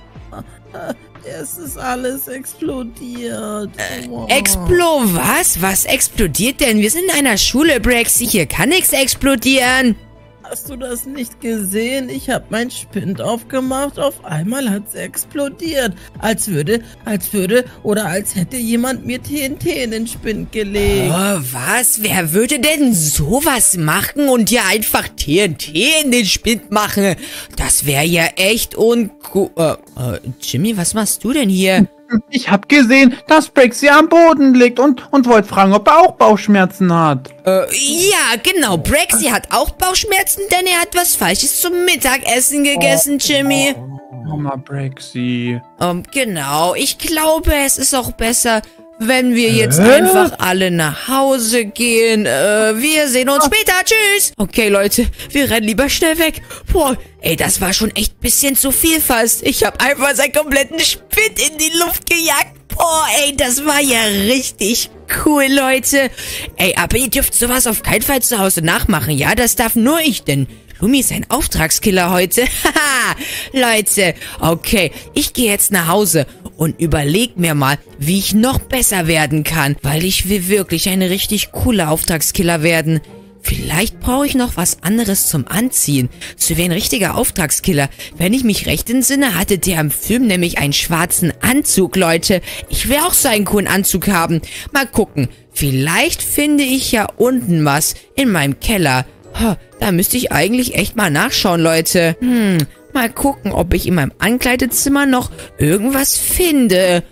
Es ist alles explodiert. Oh. Äh, Explo, was? Was explodiert denn? Wir sind in einer Schule, Brexy. Hier kann nichts explodieren. Hast du das nicht gesehen? Ich habe mein Spind aufgemacht. Auf einmal hat es explodiert. Als würde, als würde oder als hätte jemand mir T N T in den Spind gelegt. Oh, was? Wer würde denn sowas machen und dir einfach T N T in den Spind machen? Das wäre ja echt uncool. Äh, äh, Jimmy, was machst du denn hier? Ich habe gesehen, dass Brexy am Boden liegt und, und wollte fragen, ob er auch Bauchschmerzen hat. Äh, ja, genau. Brexy hat auch Bauchschmerzen, denn er hat was Falsches zum Mittagessen gegessen, Jimmy. Mama Brexy. Ähm, genau. Ich glaube, es ist auch besser, wenn wir jetzt äh? einfach alle nach Hause gehen. Äh, wir sehen uns später. Tschüss. Okay, Leute, wir rennen lieber schnell weg. Boah, ey, das war schon echt ein bisschen zu viel fast. Ich habe einfach seinen kompletten Spind in die Luft gejagt. Boah, ey, das war ja richtig cool, Leute. Ey, aber ihr dürft sowas auf keinen Fall zu Hause nachmachen, ja? Das darf nur ich, denn Lumi ist ein Auftragskiller heute. Haha, Leute, okay, ich gehe jetzt nach Hause und überleg mir mal, wie ich noch besser werden kann, weil ich will wirklich ein richtig cooler Auftragskiller werden. Vielleicht brauche ich noch was anderes zum Anziehen. So wie ein richtiger Auftragskiller. Wenn ich mich recht entsinne, hatte der im Film nämlich einen schwarzen Anzug, Leute. Ich will auch so einen coolen Anzug haben. Mal gucken. Vielleicht finde ich ja unten was in meinem Keller. Da müsste ich eigentlich echt mal nachschauen, Leute. Hm, mal gucken, ob ich in meinem Ankleidezimmer noch irgendwas finde.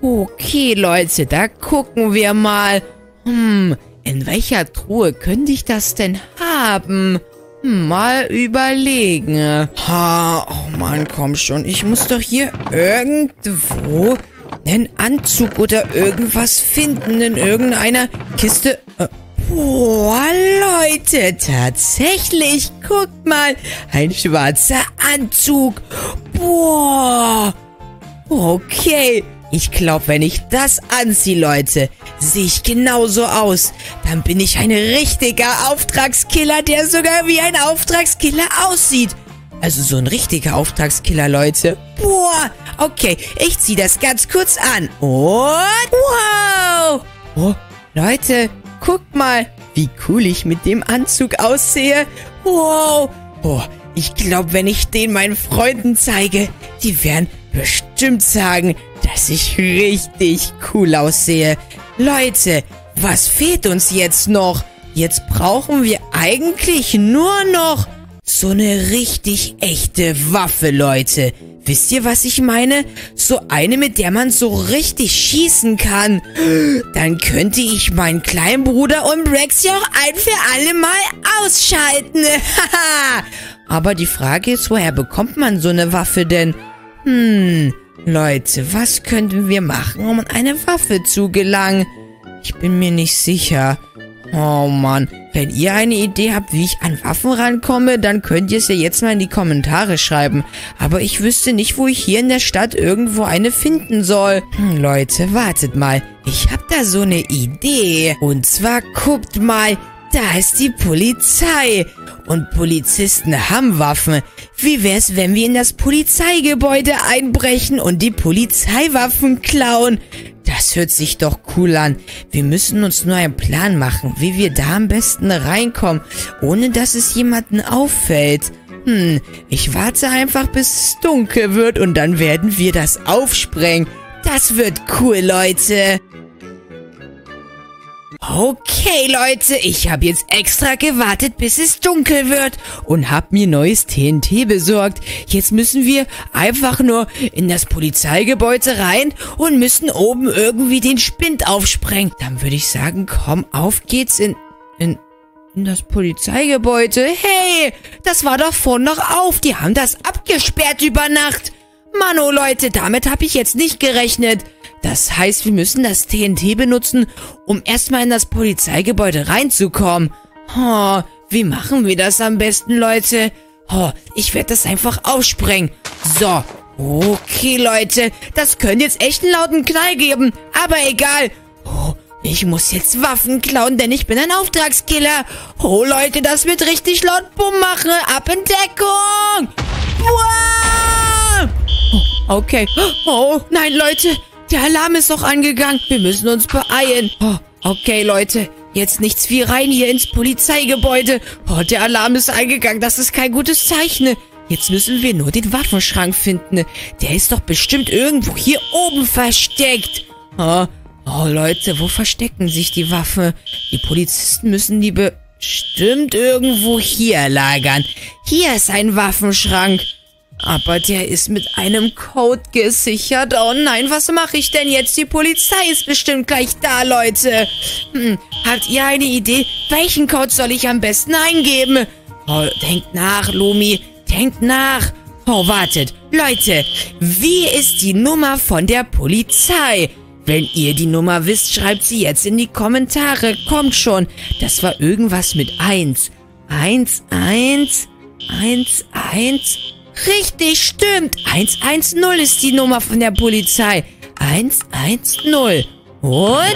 Okay, Leute, da gucken wir mal. Hm, in welcher Truhe könnte ich das denn haben? Hm, mal überlegen. Ha, oh Mann, komm schon. Ich muss doch hier irgendwo einen Anzug oder irgendwas finden in irgendeiner Kiste. Äh, Boah, Leute, tatsächlich, guckt mal, ein schwarzer Anzug. Boah, okay, ich glaube, wenn ich das anziehe, Leute, sehe ich genauso aus. Dann bin ich ein richtiger Auftragskiller, der sogar wie ein Auftragskiller aussieht. Also so ein richtiger Auftragskiller, Leute. Boah, okay, ich ziehe das ganz kurz an. Und wow, oh, Leute, guckt mal, wie cool ich mit dem Anzug aussehe. Wow. Oh, ich glaube, wenn ich den meinen Freunden zeige, die werden bestimmt sagen, dass ich richtig cool aussehe. Leute, was fehlt uns jetzt noch? Jetzt brauchen wir eigentlich nur noch so eine richtig echte Waffe, Leute. Wisst ihr, was ich meine? So eine, mit der man so richtig schießen kann. Dann könnte ich meinen kleinen Bruder und Brexy auch ein für alle Mal ausschalten. Aber die Frage ist, woher bekommt man so eine Waffe denn? Hm, Leute, was könnten wir machen, um an eine Waffe zu gelangen? Ich bin mir nicht sicher. Oh Mann, wenn ihr eine Idee habt, wie ich an Waffen rankomme, dann könnt ihr es ja jetzt mal in die Kommentare schreiben. Aber ich wüsste nicht, wo ich hier in der Stadt irgendwo eine finden soll. Hm, Leute, wartet mal. ich hab da so eine Idee. Und zwar, guckt mal, da ist die Polizei. Und Polizisten haben Waffen. Wie wär's, wenn wir in das Polizeigebäude einbrechen und die Polizeiwaffen klauen? Das hört sich doch cool an. Wir müssen uns nur einen Plan machen, wie wir da am besten reinkommen, ohne dass es jemanden auffällt. Hm, ich warte einfach, bis es dunkel wird und dann werden wir das aufsprengen. Das wird cool, Leute. Okay, Leute, ich habe jetzt extra gewartet, bis es dunkel wird und habe mir neues T N T besorgt. Jetzt müssen wir einfach nur in das Polizeigebäude rein und müssen oben irgendwie den Spind aufsprengen. Dann würde ich sagen, komm, auf geht's in, in, in das Polizeigebäude. Hey, das war doch vorhin noch auf. Die haben das abgesperrt über Nacht. Mann, oh Leute, damit habe ich jetzt nicht gerechnet. Das heißt, wir müssen das T N T benutzen, um erstmal in das Polizeigebäude reinzukommen. Oh, wie machen wir das am besten, Leute? Oh, ich werde das einfach aufsprengen. So, okay, Leute, das könnte jetzt echt einen lauten Knall geben, aber egal. Oh, ich muss jetzt Waffen klauen, denn ich bin ein Auftragskiller. Oh, Leute, das wird richtig laut Bumm machen. Ab in Deckung. Wow! Oh, okay. Oh, nein, Leute. Der Alarm ist doch angegangen. Wir müssen uns beeilen. Oh, okay, Leute. Jetzt nichts wie rein hier ins Polizeigebäude. Oh, der Alarm ist eingegangen. Das ist kein gutes Zeichen. Jetzt müssen wir nur den Waffenschrank finden. Der ist doch bestimmt irgendwo hier oben versteckt. Oh, oh Leute, wo verstecken sich die Waffen? Die Polizisten müssen die bestimmt irgendwo hier lagern. Hier ist ein Waffenschrank. Aber der ist mit einem Code gesichert. Oh nein, was mache ich denn jetzt? Die Polizei ist bestimmt gleich da, Leute. Hm, habt ihr eine Idee? Welchen Code soll ich am besten eingeben? Oh, denkt nach, Lumi. Denkt nach. Oh, wartet. Leute, wie ist die Nummer von der Polizei? Wenn ihr die Nummer wisst, schreibt sie jetzt in die Kommentare. Kommt schon. Das war irgendwas mit eins. Eins, eins, eins, eins... Richtig, stimmt. eins eins null ist die Nummer von der Polizei. eins eins null. Und?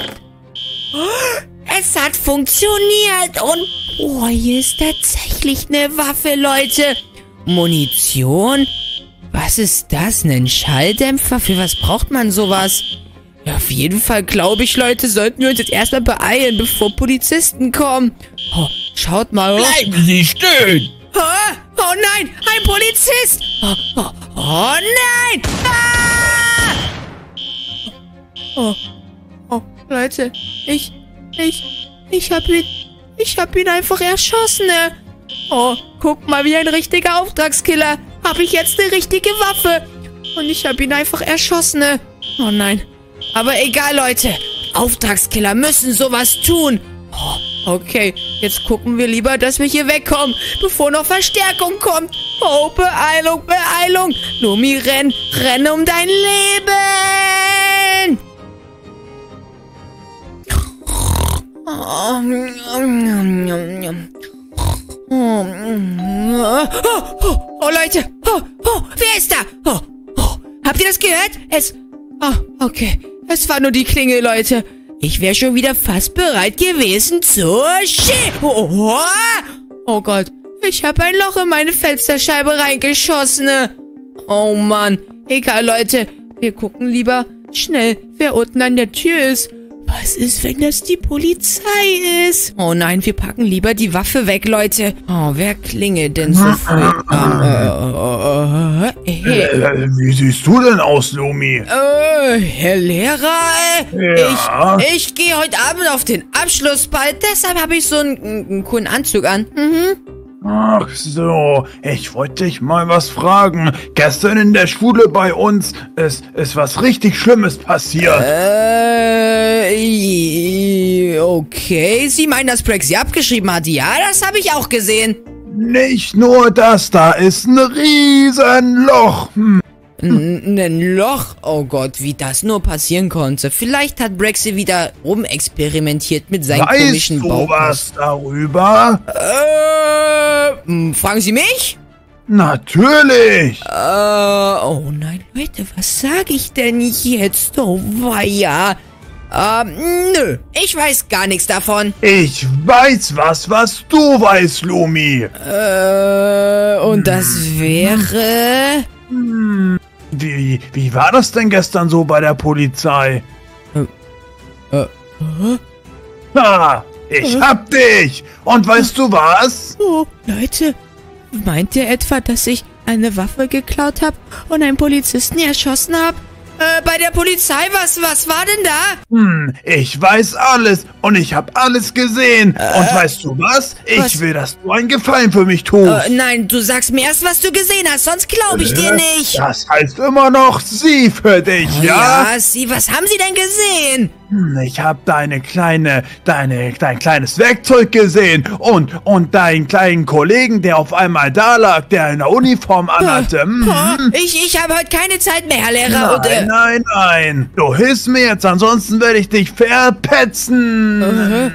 Es hat funktioniert. Und, oh, hier ist tatsächlich eine Waffe, Leute. Munition? Was ist das? Ein Schalldämpfer? Für was braucht man sowas? Ja, auf jeden Fall, glaube ich, Leute, sollten wir uns jetzt erstmal beeilen, bevor Polizisten kommen. Oh, schaut mal. Bleiben Sie stehen! Oh, oh nein, ein Polizist! Oh, oh, oh nein! Ah! Oh, oh, Leute, ich, ich, ich hab ihn, ich hab ihn einfach erschossen. Oh, guck mal, wie ein richtiger Auftragskiller. Hab ich jetzt eine richtige Waffe. Und ich hab ihn einfach erschossen. Oh nein. Aber egal, Leute. Auftragskiller müssen sowas tun. Oh, okay, jetzt gucken wir lieber, dass wir hier wegkommen, bevor noch Verstärkung kommt. Oh, Beeilung, Beeilung. Lumi, renn, renn um dein Leben. Oh, oh, oh Leute. Oh, oh, wer ist da? Oh, oh, habt ihr das gehört? Es... Oh, okay. Es war nur die Klingel, Leute. Ich wäre schon wieder fast bereit gewesen zur Schie... Oh, oh, oh Gott. Ich habe ein Loch in meine Fensterscheibe reingeschossen. Oh Mann. Egal, Leute. Wir gucken lieber schnell, wer unten an der Tür ist. Was ist, wenn das die Polizei ist? Oh nein, wir packen lieber die Waffe weg, Leute. Oh, wer klingelt denn so früh? Äh, äh, äh, äh, äh, wie siehst du denn aus, Lumi? Äh, Herr Lehrer, äh, Ja? ich, ich gehe heute Abend auf den Abschlussball, deshalb habe ich so einen, einen coolen Anzug an. Mhm. Ach so, ich wollte dich mal was fragen. Gestern in der Schule bei uns ist, ist was richtig Schlimmes passiert. Äh, okay. Sie meinen, dass Brax sie abgeschrieben hat? Ja, das habe ich auch gesehen. Nicht nur das, da ist ein riesen Loch. Hm. N- Ein Loch? Oh Gott, wie das nur passieren konnte. Vielleicht hat Braxy wieder rumexperimentiert mit seinen Weißt komischen du Bauch. was darüber? Äh, m, fragen Sie mich? Natürlich. Äh, oh nein, Leute, was sage ich denn jetzt? Oh weia. Ähm, nö. Ich weiß gar nichts davon. Ich weiß was, was du weißt, Lumi. Äh, und das wäre... Hm. Wie, wie war das denn gestern so bei der Polizei? Äh, äh, Ha, ich hab dich. Und weißt du was? Oh, Leute, meint ihr etwa, dass ich eine Waffe geklaut habe und einen Polizisten erschossen habe? Äh, bei der Polizei, was, was war denn da? Hm, ich weiß alles und ich hab alles gesehen. Äh, und weißt du was? Ich was? will, dass du einen Gefallen für mich tust. Äh, nein, du sagst mir erst, was du gesehen hast, sonst glaube ich dir nicht. Das heißt immer noch sie für dich, Oh, ja? ja, Sie, was haben Sie denn gesehen? Hm, Ich hab deine kleine, deine, dein kleines Werkzeug gesehen und, und deinen kleinen Kollegen, der auf einmal da lag, der eine Uniform anhatte. Hm. Oh, ich ich habe heute keine Zeit mehr, Herr Lehrer. Nein, und, äh, nein, nein. Du hilfst mir jetzt, ansonsten werde ich dich verpetzen.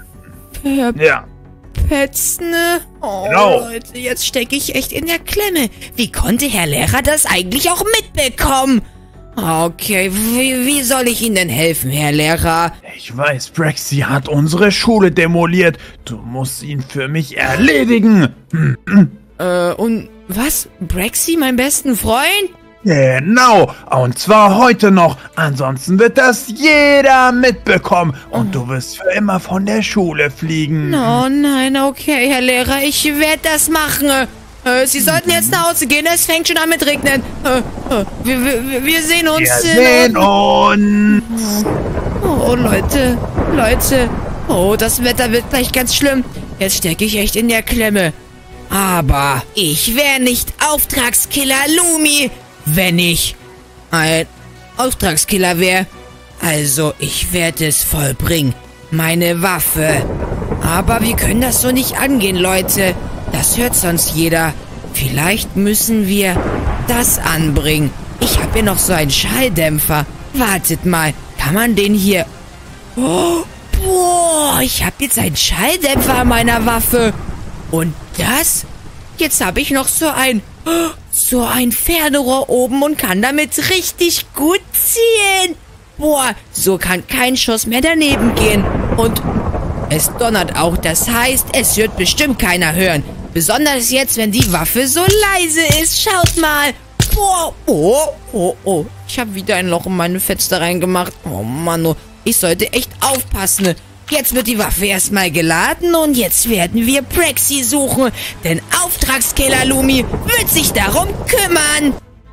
Ja. Petzen? Oh, Genau. Leute, jetzt stecke ich echt in der Klemme. Wie konnte Herr Lehrer das eigentlich auch mitbekommen? Okay, wie, wie soll ich Ihnen denn helfen, Herr Lehrer? Ich weiß, Brexy hat unsere Schule demoliert. Du musst ihn für mich erledigen. Hm. Äh, und was? Brexy, mein besten Freund? Genau, und zwar heute noch. Ansonsten wird das jeder mitbekommen. Und du wirst für immer von der Schule fliegen. Oh nein, okay, Herr Lehrer, ich werde das machen. Äh, Sie sollten jetzt nach Hause gehen, es fängt schon an mit Regnen. Äh, äh, wir, wir, wir sehen uns. Wir in- sehen uns. Oh, Leute, Leute. Oh, das Wetter wird gleich ganz schlimm. Jetzt stecke ich echt in der Klemme. Aber ich wäre nicht Auftragskiller Lumi, wenn ich ein Auftragskiller wäre. Also, ich werde es vollbringen. Meine Waffe. Aber wir können das so nicht angehen, Leute. Das hört sonst jeder. Vielleicht müssen wir das anbringen. Ich habe hier noch so einen Schalldämpfer. Wartet mal, kann man den hier... Oh, boah, ich habe jetzt einen Schalldämpfer an meiner Waffe. Und das? Jetzt habe ich noch so ein... So ein Fernrohr oben und kann damit richtig gut zielen. Boah, so kann kein Schuss mehr daneben gehen. Und es donnert auch, das heißt, es wird bestimmt keiner hören. Besonders jetzt, wenn die Waffe so leise ist. Schaut mal. Boah, oh, oh, oh. Ich habe wieder ein Loch in meine Fenster reingemacht. Oh Mann, oh. Ich sollte echt aufpassen. Jetzt wird die Waffe erstmal geladen und jetzt werden wir Brexy suchen. Denn Auftragskiller Lumi wird sich darum kümmern.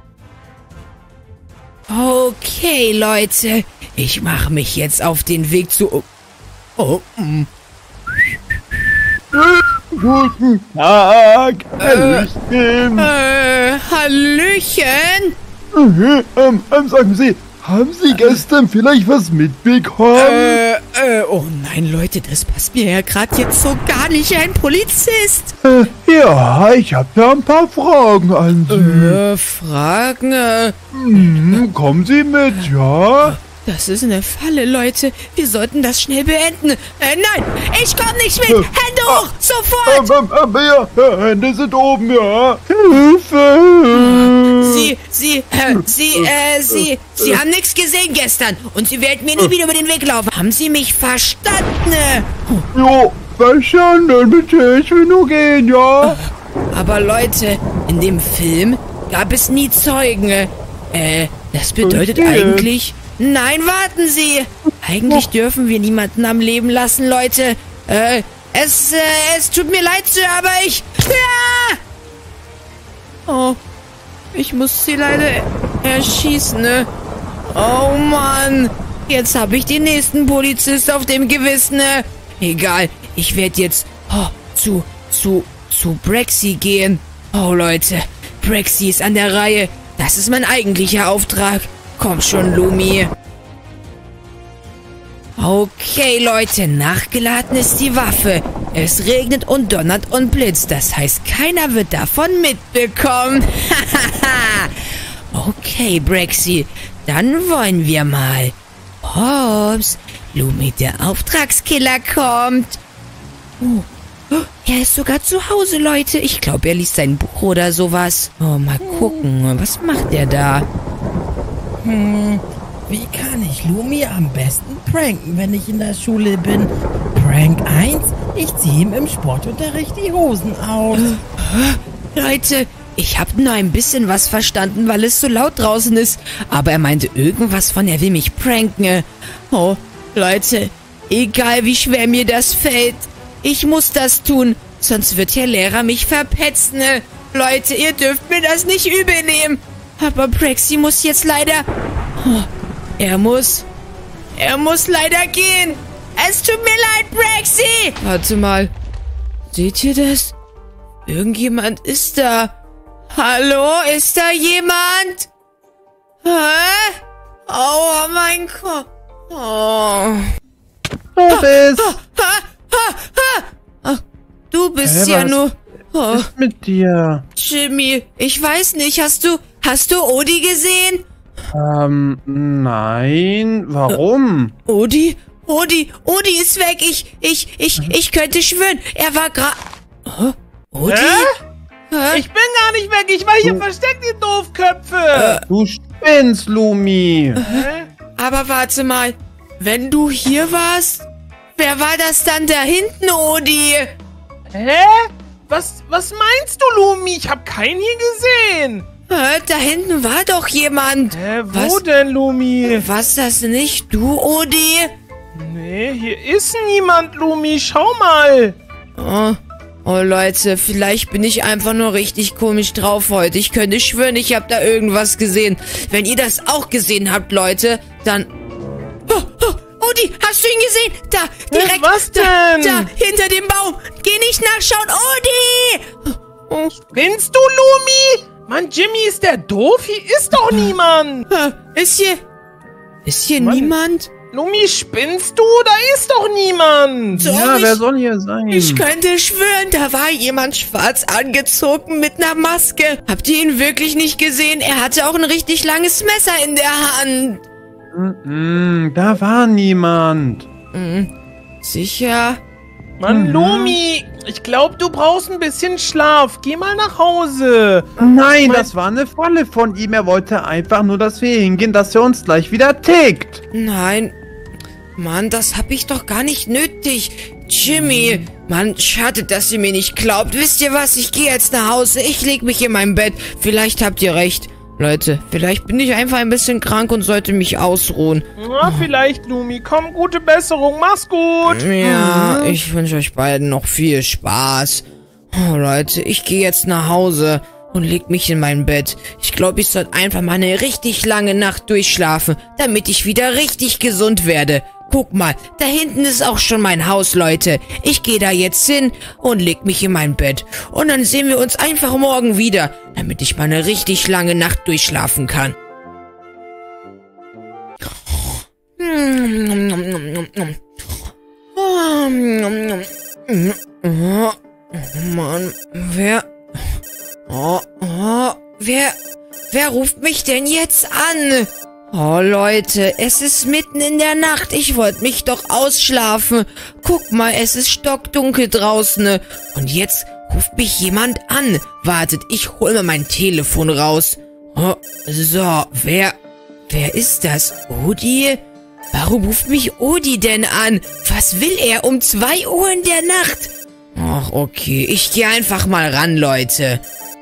Okay, Leute. Ich mache mich jetzt auf den Weg zu... Oh, oh mm. Guten Tag. Hallöchen. Äh, Hallöchen. Mhm, ähm, ähm, sagen Sie, haben Sie gestern vielleicht was mitbekommen? Äh, äh, oh nein, Leute, das passt mir ja gerade jetzt so gar nicht. Ein Polizist. Äh, ja, ich habe da ein paar Fragen an Sie. Äh, Fragen, äh, Mhm, kommen Sie mit, ja? das ist eine Falle, Leute. Wir sollten das schnell beenden. Äh, nein, ich komm nicht mit. Hände hoch, sofort. Ähm, ähm, ähm, ja, ja, Hände sind oben, ja. Hilfe! Sie, Sie, äh, Sie, äh, Sie, Sie haben nichts gesehen gestern. Und Sie werden mir nie wieder über den Weg laufen. Haben Sie mich verstanden? Jo, verstanden, bitte, ich will nur gehen, ja? Aber Leute, in dem Film gab es nie Zeugen. Äh, das bedeutet Verstehe. eigentlich... Nein, warten Sie! Eigentlich dürfen wir niemanden am Leben lassen, Leute. Äh, es, äh, es tut mir leid, Sir, aber ich... Ja! Oh, ich muss sie leider erschießen, ne? Oh Mann, jetzt habe ich den nächsten Polizist auf dem Gewissen, ne? Egal, ich werde jetzt oh, zu, zu, zu Brexy gehen. Oh Leute, Brexy ist an der Reihe. Das ist mein eigentlicher Auftrag. Komm schon, Lumi. Okay, Leute, nachgeladen ist die Waffe. Es regnet und donnert und blitzt. Das heißt, keiner wird davon mitbekommen. Okay, Brexy, dann wollen wir mal. Hops, Lumi, der Auftragskiller kommt. Oh, er ist sogar zu Hause, Leute. Ich glaube, er liest sein Buch oder sowas. Oh, mal gucken, was macht er da? Hm, Wie kann ich Lumi am besten pranken, wenn ich in der Schule bin? Prank eins, ich ziehe ihm im Sportunterricht die Hosen aus. Leute, ich habe nur ein bisschen was verstanden, weil es so laut draußen ist. Aber er meinte irgendwas von, er will mich pranken. Oh, Leute, egal wie schwer mir das fällt, ich muss das tun, sonst wird der Lehrer mich verpetzen. Leute, ihr dürft mir das nicht übel nehmen. Aber Praxi muss jetzt leider... Oh, er muss... Er muss leider gehen. Es tut mir leid, Praxi. Warte mal. Seht ihr das? Irgendjemand ist da. Hallo, ist da jemand? Hä? Oh mein Gott. Oh. Du bist... Ah, ah, ah, ah. Du bist Hey, ja was nur... Oh. ist mit dir? Jimmy, ich weiß nicht, hast du... Hast du Odi gesehen? Ähm, nein. Warum? Odi? Odi? Odi ist weg. Ich... Ich... Ich... Ich könnte schwören, er war gerade... Oh, Odi? Hä? Hä? Ich bin gar nicht weg. Ich war hier versteckt, ihr Doofköpfe. Du spinnst, Lumi. Hä? Aber warte mal, wenn du hier warst, wer war das dann da hinten, Odi? Hä? Was, was meinst du, Lumi? Ich hab keinen hier gesehen. Hä, da hinten war doch jemand. Hä, wo Was? denn, Lumi? Was, das nicht du, Odi? Nee, hier ist niemand, Lumi. Schau mal. Oh, oh, Leute, vielleicht bin ich einfach nur richtig komisch drauf heute. Ich könnte schwören, ich habe da irgendwas gesehen. Wenn ihr das auch gesehen habt, Leute, dann... Oh, oh, Odi, hast du ihn gesehen? Da, direkt. Hä, was da, denn? Da, hinter dem Baum. Geh nicht nachschauen, Odi! Oh, Spinnst du, Lumi? Mann, Jimmy, ist der doof? Hier ist doch niemand. äh, ist hier... Ist hier Mann. niemand? Lumi, spinnst du? Da ist doch niemand. So, Ja, ich, wer soll hier sein? ich könnte schwören, da war jemand schwarz angezogen mit einer Maske. Habt ihr ihn wirklich nicht gesehen? Er hatte auch ein richtig langes Messer in der Hand. Mm, da war niemand. Hm, sicher? Mann, Mhm. Lumi, ich glaube, du brauchst ein bisschen Schlaf. Geh mal nach Hause. Nein, Mein- das war eine Falle von ihm. Er wollte einfach nur, dass wir hingehen, dass er uns gleich wieder tickt. Nein. Mann, das hab ich doch gar nicht nötig. Jimmy, Mann, schade, dass ihr mir nicht glaubt. Wisst ihr was? Ich gehe jetzt nach Hause. Ich leg mich in mein Bett. Vielleicht habt ihr recht. Leute, vielleicht bin ich einfach ein bisschen krank und sollte mich ausruhen. Na, vielleicht, Lumi. Komm, gute Besserung. Mach's gut. Ja, ich wünsche euch beiden noch viel Spaß. Oh, Leute, ich gehe jetzt nach Hause und leg mich in mein Bett. Ich glaube, ich sollte einfach mal eine richtig lange Nacht durchschlafen, damit ich wieder richtig gesund werde. Guck mal, da hinten ist auch schon mein Haus, Leute. Ich gehe da jetzt hin und leg mich in mein Bett. Und dann sehen wir uns einfach morgen wieder, damit ich mal eine richtig lange Nacht durchschlafen kann. Oh, Mann, wer... Oh, oh, wer... Wer ruft mich denn jetzt an? Oh, Leute, es ist mitten in der Nacht. Ich wollte mich doch ausschlafen. Guck mal, es ist stockdunkel draußen. Und jetzt ruft mich jemand an. Wartet, ich hol mir mein Telefon raus. Oh, so, wer... Wer ist das? Odi? Warum ruft mich Odi denn an? Was will er um zwei Uhr in der Nacht? Ach, okay, ich gehe einfach mal ran, Leute.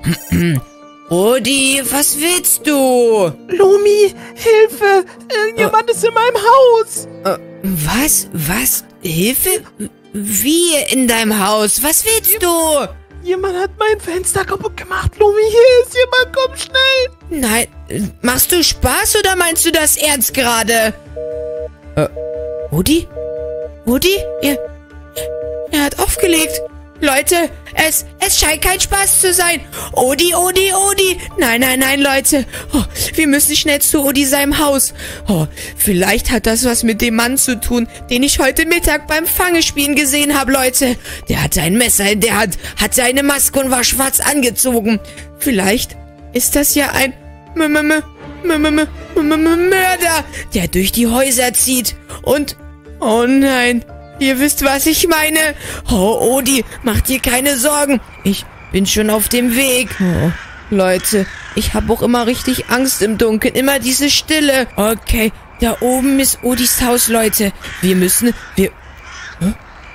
Odi, was willst du? Lumi, Hilfe. Irgendjemand ist in meinem Haus. Äh, was? Was? Hilfe? Wie in deinem Haus? Was willst du? Jemand hat mein Fenster kaputt gemacht. Lumi, hier ist jemand. Komm schnell. Nein, äh, machst du Spaß oder meinst du das ernst gerade? Äh, Odi? Odi? Er, er hat aufgelegt. Leute, es, es scheint kein Spaß zu sein. Odi, Odi, Odi. Nein, nein, nein, Leute. Oh, wir müssen schnell zu Odi seinem Haus. Oh, vielleicht hat das was mit dem Mann zu tun, den ich heute Mittag beim Fangespielen gesehen habe, Leute. Der hatte ein Messer in der Hand, hatte eine Maske und war schwarz angezogen. Vielleicht ist das ja ein M M M M M M M Mörder, der durch die Häuser zieht. Und, oh nein. Ihr wisst, was ich meine. Oh, Odi, macht dir keine Sorgen. Ich bin schon auf dem Weg. Oh, Leute, ich habe auch immer richtig Angst im Dunkeln. Immer diese Stille. Okay, Da oben ist Odis Haus, Leute. Wir müssen... Wir... Hä?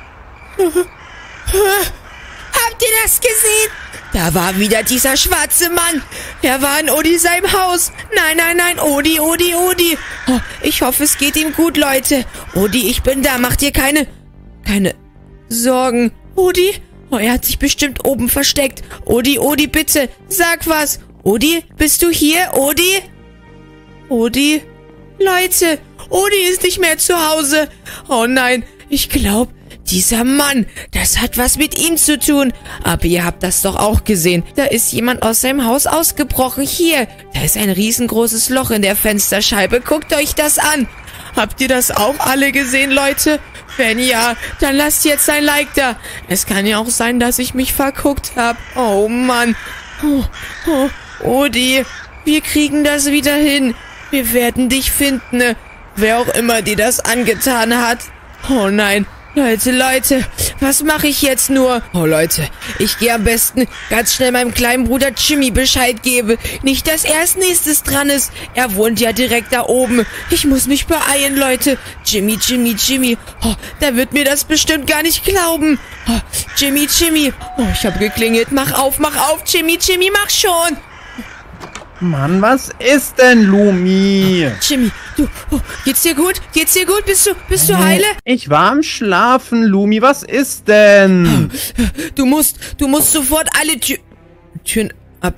Habt ihr das gesehen? Da war wieder dieser schwarze Mann. Er war in Odi seinem Haus. Nein, nein, nein. Odi, Odi, Odi. Oh, ich hoffe, es geht ihm gut, Leute. Odi, ich bin da. Macht ihr keine... Keine Sorgen. Odi? Oh, er hat sich bestimmt oben versteckt. Odi, Odi, bitte. Sag was. Odi, bist du hier? Odi? Odi? Leute, Odi ist nicht mehr zu Hause. Oh nein, ich glaube... Dieser Mann, das hat was mit ihm zu tun. Aber ihr habt das doch auch gesehen. Da ist jemand aus seinem Haus ausgebrochen. Hier, da ist ein riesengroßes Loch in der Fensterscheibe. Guckt euch das an. Habt ihr das auch alle gesehen, Leute? Wenn ja, dann lasst jetzt ein Like da. Es kann ja auch sein, dass ich mich verguckt habe. Oh Mann. Oh, oh, Odi, wir kriegen das wieder hin. Wir werden dich finden. Wer auch immer dir das angetan hat. Oh nein. Leute, Leute, was mache ich jetzt nur? Oh, Leute, ich gehe am besten ganz schnell meinem kleinen Bruder Jimmy Bescheid geben. Nicht, dass er als nächstes dran ist. Er wohnt ja direkt da oben. Ich muss mich beeilen, Leute. Jimmy, Jimmy, Jimmy. Oh, der wird mir das bestimmt gar nicht glauben. Oh, Jimmy, Jimmy. Oh, ich habe geklingelt. Mach auf, mach auf, Jimmy, Jimmy, mach schon. Mann, was ist denn, Lumi? Jimmy, du, oh, geht's dir gut? Geht's dir gut? Bist du, bist du heile? Ich war am Schlafen, Lumi. Was ist denn? Du musst, du musst sofort alle Tür, Türen ab.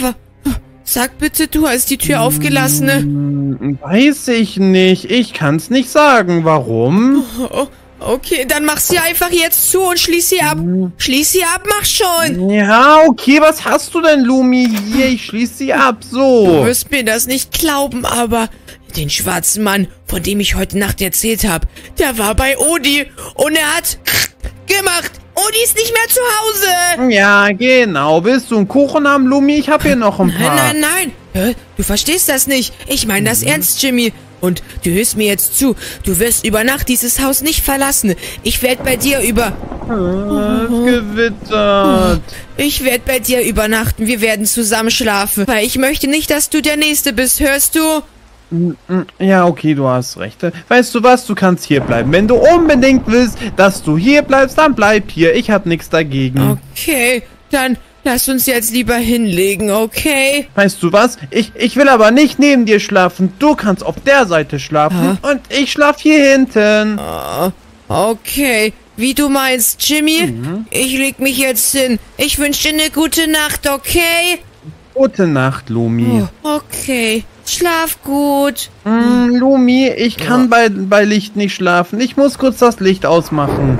Sag bitte, du hast die Tür aufgelassen, ne? Weiß ich nicht. Ich kann's nicht sagen. Warum? Oh, okay, dann mach sie einfach jetzt zu und schließ sie ab. Schließ sie ab, mach schon. Ja, okay, was hast du denn, Lumi? Hier, ich schließ sie ab, so. Du wirst mir das nicht glauben, aber den schwarzen Mann, von dem ich heute Nacht erzählt habe, der war bei Odi und er hat gemacht. Odi ist nicht mehr zu Hause. Ja, genau. Willst du einen Kuchen haben, Lumi? Ich hab hier noch ein paar. Nein, nein, nein. Du verstehst das nicht. Ich meine das ernst, Jimmy. Und du hörst mir jetzt zu, du wirst über Nacht dieses Haus nicht verlassen. Ich werde bei dir über... Es gewittert. Ich werde bei dir übernachten. Wir werden zusammen schlafen. Weil ich möchte nicht, dass du der Nächste bist. Hörst du? Ja, okay, du hast recht. Weißt du was? Du kannst hier bleiben. Wenn du unbedingt willst, dass du hier bleibst, dann bleib hier. Ich hab nichts dagegen. Okay, dann... Lass uns jetzt lieber hinlegen, okay? Weißt du was? Ich, ich will aber nicht neben dir schlafen. Du kannst auf der Seite schlafen ah. und ich schlaf hier hinten. Ah, okay, wie du meinst, Jimmy. Mhm. Ich leg mich jetzt hin. Ich wünsche dir eine gute Nacht, okay? Gute Nacht, Lumi. Oh, okay, schlaf gut. Mm, Lumi, ich kann ja. bei, bei Licht nicht schlafen. Ich muss kurz das Licht ausmachen.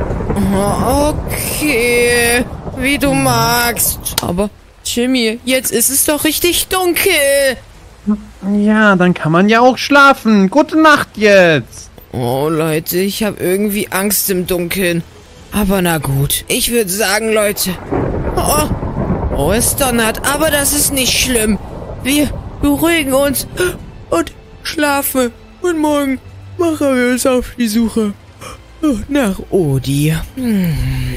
Okay, wie du magst. Aber, Jimmy, jetzt ist es doch richtig dunkel. Ja, dann kann man ja auch schlafen. Gute Nacht jetzt. Oh, Leute, ich habe irgendwie Angst im Dunkeln. Aber na gut. Ich würde sagen, Leute. Oh, oh, es donnert, aber das ist nicht schlimm. Wir beruhigen uns und schlafen. Und morgen machen wir uns auf die Suche nach Odi. Hm.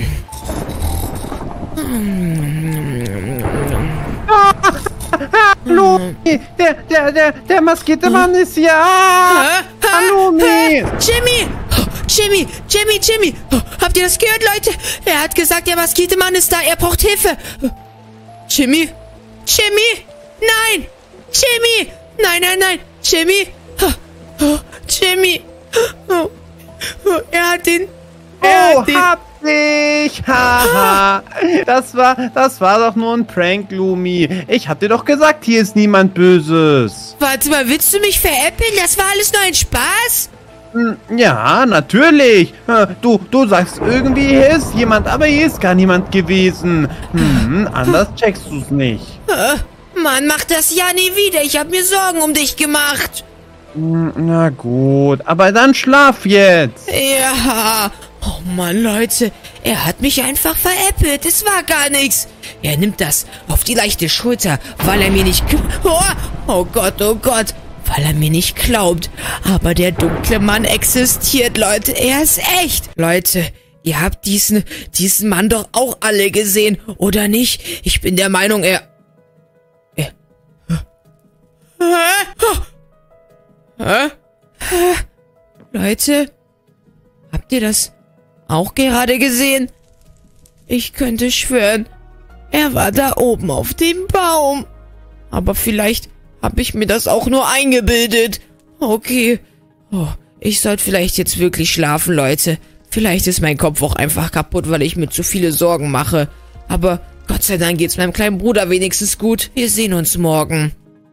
Ah, ah, Lumi, der, der, der, der maskierte Mann ist hier. Ah, hallo, Lumi. Jimmy, Jimmy, Jimmy, Jimmy. Habt ihr das gehört, Leute? Er hat gesagt, der maskierte Mann ist da. Er braucht Hilfe. Jimmy, Jimmy, nein, Jimmy, nein, nein, nein, Jimmy, Jimmy. Er hat ihn. Er oh, hat ihn. hab ich. Haha. Das war, das war doch nur ein Prank, Lumi. Ich hab dir doch gesagt, hier ist niemand Böses. Warte mal, willst du mich veräppeln? Das war alles nur ein Spaß? Ja, natürlich. Du, du sagst irgendwie, hier ist jemand, aber hier ist gar niemand gewesen. Hm, anders checkst du's nicht. Mann, mach das ja nie wieder. Ich hab mir Sorgen um dich gemacht. Na gut, aber dann schlaf jetzt. Ja. Oh Mann, Leute. Er hat mich einfach veräppelt. Es war gar nichts. Er nimmt das auf die leichte Schulter, weil er mir nicht... Oh, oh Gott, oh Gott. Weil er mir nicht glaubt. Aber der dunkle Mann existiert, Leute. Er ist echt. Leute, ihr habt diesen, diesen Mann doch auch alle gesehen, oder nicht? Ich bin der Meinung, er... Er... Hä? Hä? Leute, habt ihr das auch gerade gesehen? Ich könnte schwören, er war da oben auf dem Baum. Aber vielleicht habe ich mir das auch nur eingebildet. Okay. Oh, ich sollte vielleicht jetzt wirklich schlafen, Leute. Vielleicht ist mein Kopf auch einfach kaputt, weil ich mir zu viele Sorgen mache. Aber Gott sei Dank geht's meinem kleinen Bruder wenigstens gut. Wir sehen uns morgen.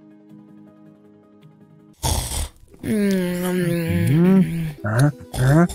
Mhm. Ah, ah.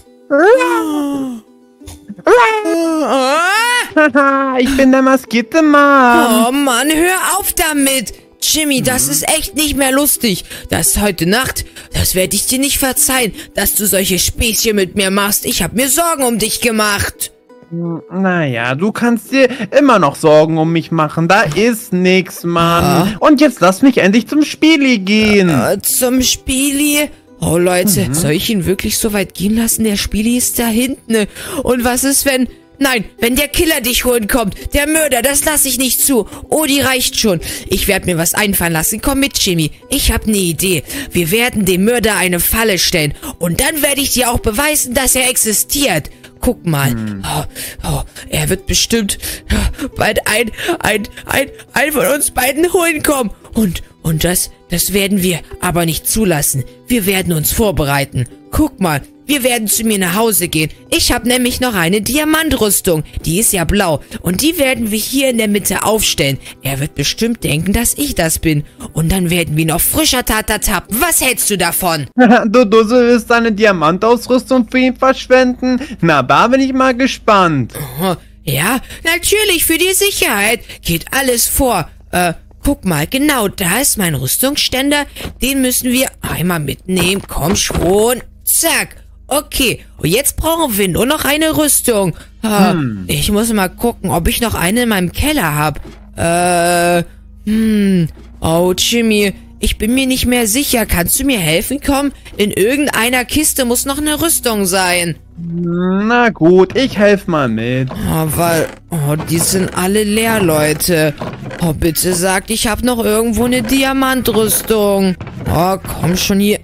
Ich bin der maskierte Mann. Oh Mann, hör auf damit. Jimmy, das ist echt nicht mehr lustig. Das heute Nacht, das werde ich dir nicht verzeihen, dass du solche Späßchen mit mir machst. Ich habe mir Sorgen um dich gemacht. Naja, du kannst dir immer noch Sorgen um mich machen. Da ist nix, Mann. Ah. Und jetzt lass mich endlich zum Spieli gehen. Äh, zum Spieli? Oh Leute, mhm. soll ich ihn wirklich so weit gehen lassen? Der Spieli ist da hinten. Und was ist, wenn... Nein, wenn der Killer dich holen kommt, der Mörder, das lasse ich nicht zu. Oh, die reicht schon. Ich werde mir was einfallen lassen. Komm mit, Jimmy. Ich habe eine Idee. Wir werden dem Mörder eine Falle stellen. Und dann werde ich dir auch beweisen, dass er existiert. Guck mal. Hm. Oh, oh, er wird bestimmt bald ein, ein, ein, ein von uns beiden holen kommen. Und, und das, das werden wir aber nicht zulassen. Wir werden uns vorbereiten. Guck mal. Wir werden zu mir nach Hause gehen. Ich habe nämlich noch eine Diamantrüstung. Die ist ja blau. Und die werden wir hier in der Mitte aufstellen. Er wird bestimmt denken, dass ich das bin. Und dann werden wir noch frischer Tatatappen. Was hältst du davon? Du Dussel willst deine Diamantausrüstung für ihn verschwenden? Na, da bin ich mal gespannt. Oh, ja, natürlich, für die Sicherheit. Geht alles vor. Äh, guck mal, genau da ist mein Rüstungsständer. Den müssen wir einmal mitnehmen. Komm schon. Zack. Okay, und jetzt brauchen wir nur noch eine Rüstung. Ah, hm. Ich muss mal gucken, ob ich noch eine in meinem Keller habe. Äh, hm. Oh, Jimmy, ich bin mir nicht mehr sicher. Kannst du mir helfen? Komm, in irgendeiner Kiste muss noch eine Rüstung sein. Na gut, ich helfe mal mit. Oh, weil, oh, die sind alle leer, Leute. Oh, bitte sagt, ich habe noch irgendwo eine Diamantrüstung. Oh, komm schon hier.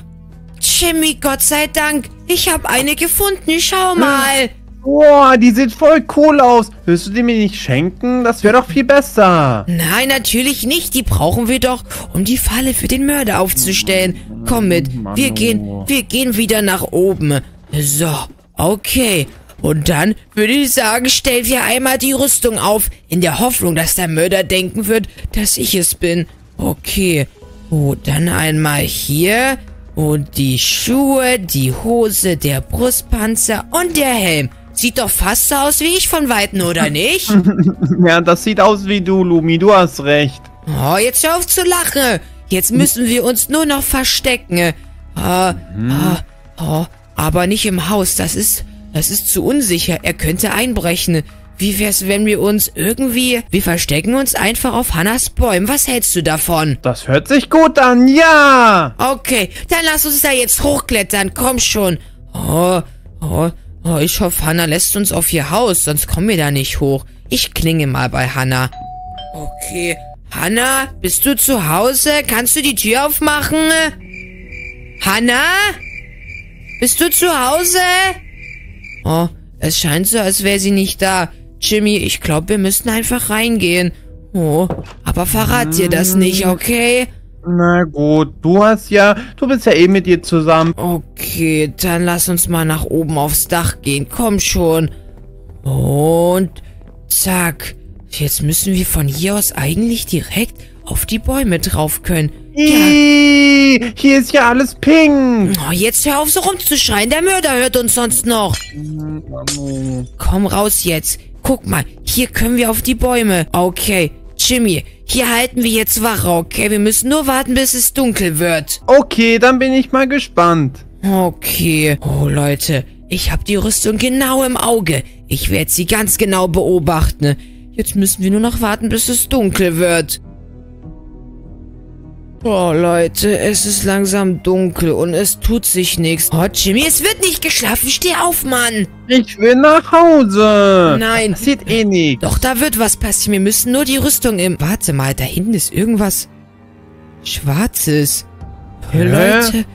Jimmy, Gott sei Dank. Ich habe eine gefunden. Schau mal. Boah, die sieht voll cool aus. Willst du die mir nicht schenken? Das wäre doch viel besser. Nein, natürlich nicht. Die brauchen wir doch, um die Falle für den Mörder aufzustellen. Komm mit. Wir gehen, wir gehen wieder nach oben. So, okay. Und dann würde ich sagen, stellen wir einmal die Rüstung auf, in der Hoffnung, dass der Mörder denken wird, dass ich es bin. Okay. Oh, dann einmal hier. Und die Schuhe, die Hose, der Brustpanzer und der Helm. Sieht doch fast so aus wie ich von Weitem, oder nicht? Ja, das sieht aus wie du, Lumi. Du hast recht. Oh, jetzt hör auf zu lachen. Jetzt müssen wir uns nur noch verstecken. Oh, mhm. oh, oh, aber nicht im Haus. Das ist, das ist zu unsicher. Er könnte einbrechen. Wie wär's, wenn wir uns irgendwie... Wir verstecken uns einfach auf Hannas Bäumen. Was hältst du davon? Das hört sich gut an, ja! Okay, dann lass uns da jetzt hochklettern. Komm schon. Oh, oh, oh, ich hoffe, Hanna lässt uns auf ihr Haus, sonst kommen wir da nicht hoch. Ich klinge mal bei Hanna. Okay, Hanna, bist du zu Hause? Kannst du die Tür aufmachen? Hanna? Bist du zu Hause? Oh, es scheint so, als wäre sie nicht da. Jimmy, ich glaube, wir müssen einfach reingehen. Oh, aber verrat dir das nicht, okay? Na gut, du hast ja, du bist ja eh mit ihr zusammen. Okay, dann lass uns mal nach oben aufs Dach gehen. Komm schon. Und zack. Jetzt müssen wir von hier aus eigentlich direkt auf die Bäume drauf können. Ja. Hier ist ja alles pink. Oh, jetzt hör auf so rumzuschreien. Der Mörder hört uns sonst noch. Komm raus jetzt. Guck mal, hier können wir auf die Bäume. Okay, Jimmy, hier halten wir jetzt Wache, okay? Wir müssen nur warten, bis es dunkel wird. Okay, dann bin ich mal gespannt. Okay. Oh, Leute, ich habe die Rüstung genau im Auge. Ich werde sie ganz genau beobachten. Jetzt müssen wir nur noch warten, bis es dunkel wird. Oh, Leute, es ist langsam dunkel und es tut sich nichts. Oh, Jimmy, es wird nicht geschlafen. Steh auf, Mann. Ich will nach Hause. Nein. Das sieht eh nichts. Doch, da wird was passieren. Wir müssen nur die Rüstung im... Warte mal, da hinten ist irgendwas Schwarzes. Oh, Hä? Leute,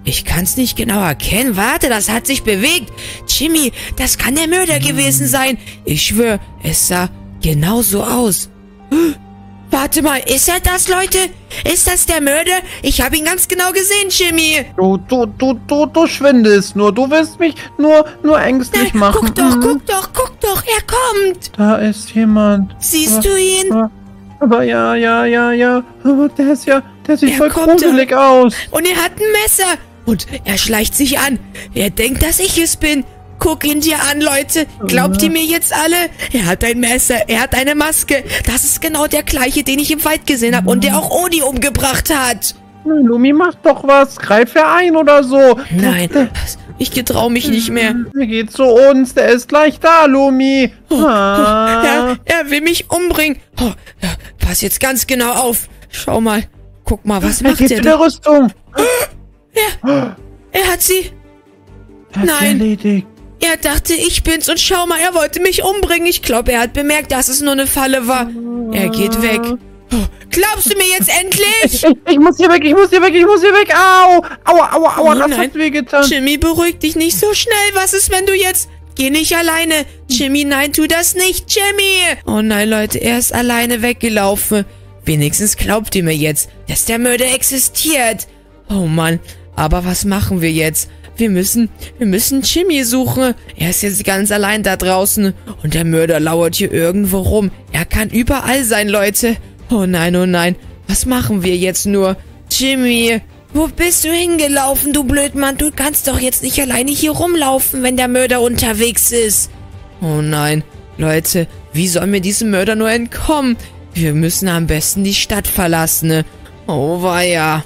Ich kann's nicht genau erkennen. Warte, das hat sich bewegt. Jimmy, das kann der Mörder gewesen sein. Ich schwöre, es sah genau so aus. Warte mal, ist er das, Leute? Ist das der Mörder? Ich habe ihn ganz genau gesehen, Jimmy. Du, du, du, du, du schwindelst nur. Du willst mich nur, nur ängstlich Na, machen. guck doch, Mhm. guck doch, guck doch, er kommt. Da ist jemand. Siehst aber, du ihn? Aber, aber ja, ja, ja, ja. Aber der ist ja, der sieht Er voll kommt gruselig aus. Und er hat ein Messer. Und er schleicht sich an. Er denkt, dass ich es bin. Guck ihn dir an, Leute. Glaubt ihr mir jetzt alle? Er hat ein Messer, er hat eine Maske. Das ist genau der gleiche, den ich im Wald gesehen habe und der auch Oni umgebracht hat. Lumi, mach doch was. Greif er ein oder so. Nein, ich getrau mich nicht mehr. Er geht zu uns. Der ist gleich da, Lumi. Oh, Ah. er, er will mich umbringen. Oh, ja, pass jetzt ganz genau auf. Schau mal. Guck mal, was Er macht geht er zu da? der Rüstung. Er, er hat sie... Er ist Nein. erledigt. Er dachte, ich bin's und schau mal, er wollte mich umbringen. Ich glaube, er hat bemerkt, dass es nur eine Falle war. Er geht weg. Oh, glaubst du mir jetzt endlich? Ich, ich, ich muss hier weg, ich muss hier weg, ich muss hier weg. Au! Aua, aua, aua, Oh das nein. hat wehgetan. Jimmy, beruhig dich nicht so schnell. Was ist, wenn du jetzt... Geh nicht alleine. Jimmy, nein, tu das nicht, Jimmy. Oh nein, Leute, er ist alleine weggelaufen. Wenigstens glaubt ihr mir jetzt, dass der Mörder existiert. Oh Mann, aber was machen wir jetzt? Wir müssen, wir müssen Jimmy suchen. Er ist jetzt ganz allein da draußen. Und der Mörder lauert hier irgendwo rum. Er kann überall sein, Leute. Oh nein, oh nein. Was machen wir jetzt nur? Jimmy, wo bist du hingelaufen, du Blödmann? Du kannst doch jetzt nicht alleine hier rumlaufen, wenn der Mörder unterwegs ist. Oh nein. Leute, wie sollen wir diesem Mörder nur entkommen? Wir müssen am besten die Stadt verlassen. Oh weia.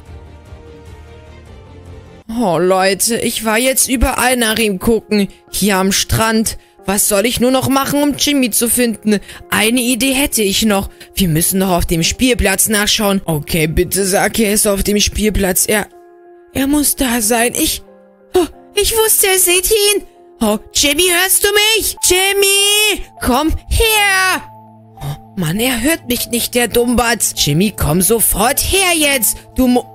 Oh, Leute, ich war jetzt überall nach ihm gucken. Hier am Strand. Was soll ich nur noch machen, um Jimmy zu finden? Eine Idee hätte ich noch. Wir müssen noch auf dem Spielplatz nachschauen. Okay, bitte sag, er ist auf dem Spielplatz. Er... Er muss da sein. Ich... Oh, ich wusste, es seht ihr ihn. Oh, Jimmy, hörst du mich? Jimmy! Komm her! Oh, Mann, er hört mich nicht, der Dummbatz. Jimmy, komm sofort her jetzt. Du Mo...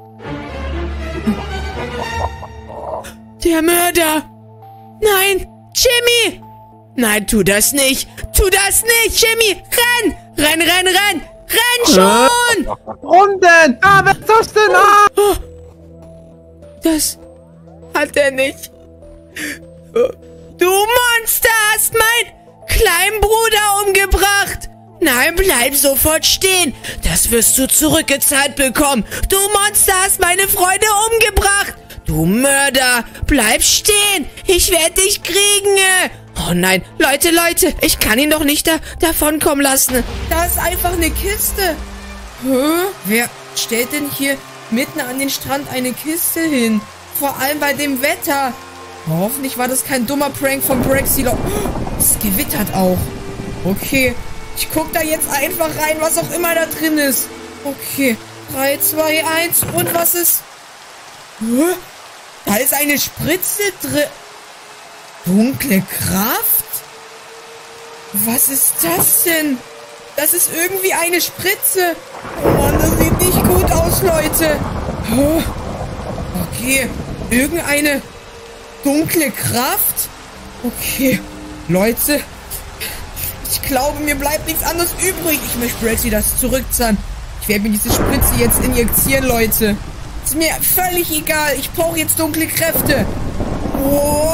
Der Mörder! Nein! Jimmy! Nein, tu das nicht! Tu das nicht, Jimmy! Renn! Renn, renn, renn! Renn schon! Warum denn? Ah, was ist das denn? Ah! Oh, das hat er nicht. Du Monster hast meinen kleinen Bruder umgebracht! Nein, bleib sofort stehen! Das wirst du zurückgezahlt bekommen! Du Monster hast meine Freunde umgebracht! Du Mörder! Bleib stehen! Ich werde dich kriegen! Oh nein, Leute, Leute, ich kann ihn doch nicht da davonkommen lassen. Da ist einfach eine Kiste. Hä? Wer stellt denn hier mitten an den Strand eine Kiste hin? Vor allem bei dem Wetter. Oh, hoffentlich war das kein dummer Prank von Brexilo. Oh, es gewittert auch. Okay, ich guck da jetzt einfach rein, was auch immer da drin ist. Okay, drei, zwei, eins und was ist... Hä? Da ist eine Spritze drin. Dunkle Kraft? Was ist das denn? Das ist irgendwie eine Spritze. Oh Mann, das sieht nicht gut aus, Leute. Oh. Okay, irgendeine dunkle Kraft? Okay, Leute. Ich glaube, mir bleibt nichts anderes übrig. Ich möchte Brexy das zurückzahlen. Ich werde mir diese Spritze jetzt injizieren, Leute. Ist mir völlig egal. Ich brauche jetzt dunkle Kräfte. Oh.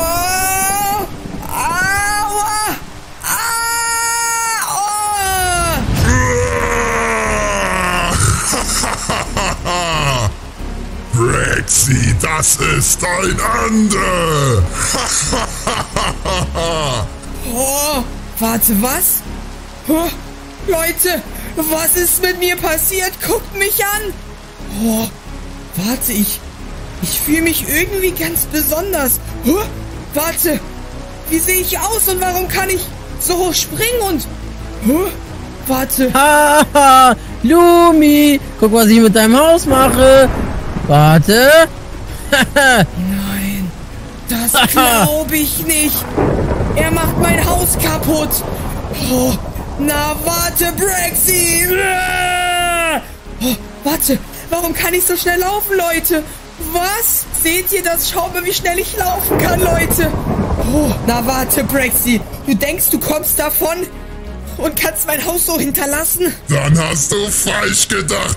Aua! Ah! Oh! Brexy, das ist dein Ende! Oh, warte, was? Oh, Leute, was ist mit mir passiert? Guckt mich an! Oh, warte, ich... Ich fühle mich irgendwie ganz besonders. Oh, warte, wie sehe ich aus und warum kann ich so hoch springen und... Oh, warte. Haha, Lumi, guck, was ich mit deinem Haus mache. Warte. Nein, das glaube ich nicht. Er macht mein Haus kaputt. Oh, na, warte, Brexy. Oh, warte, warum kann ich so schnell laufen, Leute? Was? Seht ihr das? Schaut mal, wie schnell ich laufen kann, Leute. Oh, na warte, Brexy. Du denkst, du kommst davon und kannst mein Haus so hinterlassen? Dann hast du falsch gedacht.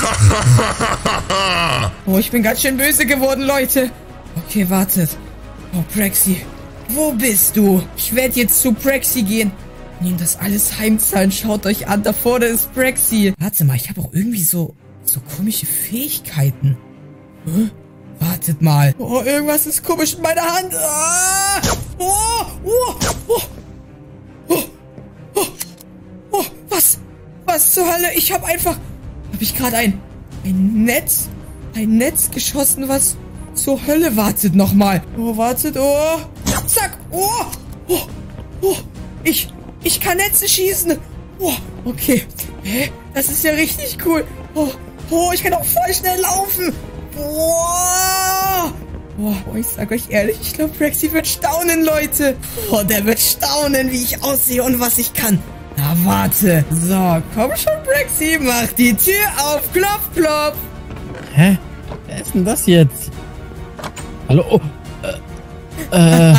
Oh, ich bin ganz schön böse geworden, Leute. Okay, wartet. Oh, Brexy. Wo bist du? Ich werde jetzt zu Brexy gehen. Nehmt das alles heimzahlen. Schaut euch an. Da vorne ist Brexy. Warte mal, ich habe auch irgendwie so, so komische Fähigkeiten. Hä? Wartet mal. Oh, irgendwas ist komisch in meiner Hand. Ah! Oh, oh, oh, oh, oh, oh, was? Was zur Hölle? Ich habe einfach... Habe ich gerade ein... Ein Netz... Ein Netz geschossen, was... Zur Hölle wartet nochmal. Oh, wartet. Oh. Zack. Oh. Oh. Oh. Ich... Ich kann Netze schießen. Oh. Okay. Hä? Das ist ja richtig cool. Oh. Oh, ich kann auch voll schnell laufen. Boah. Boah, ich sag euch ehrlich, ich glaube, Brexy wird staunen, Leute. Oh, der wird staunen, wie ich aussehe und was ich kann. Na, warte. So, komm schon, Brexy, mach die Tür auf. Klopf, klopf. Hä? Wer ist denn das jetzt? Hallo? Oh. Äh.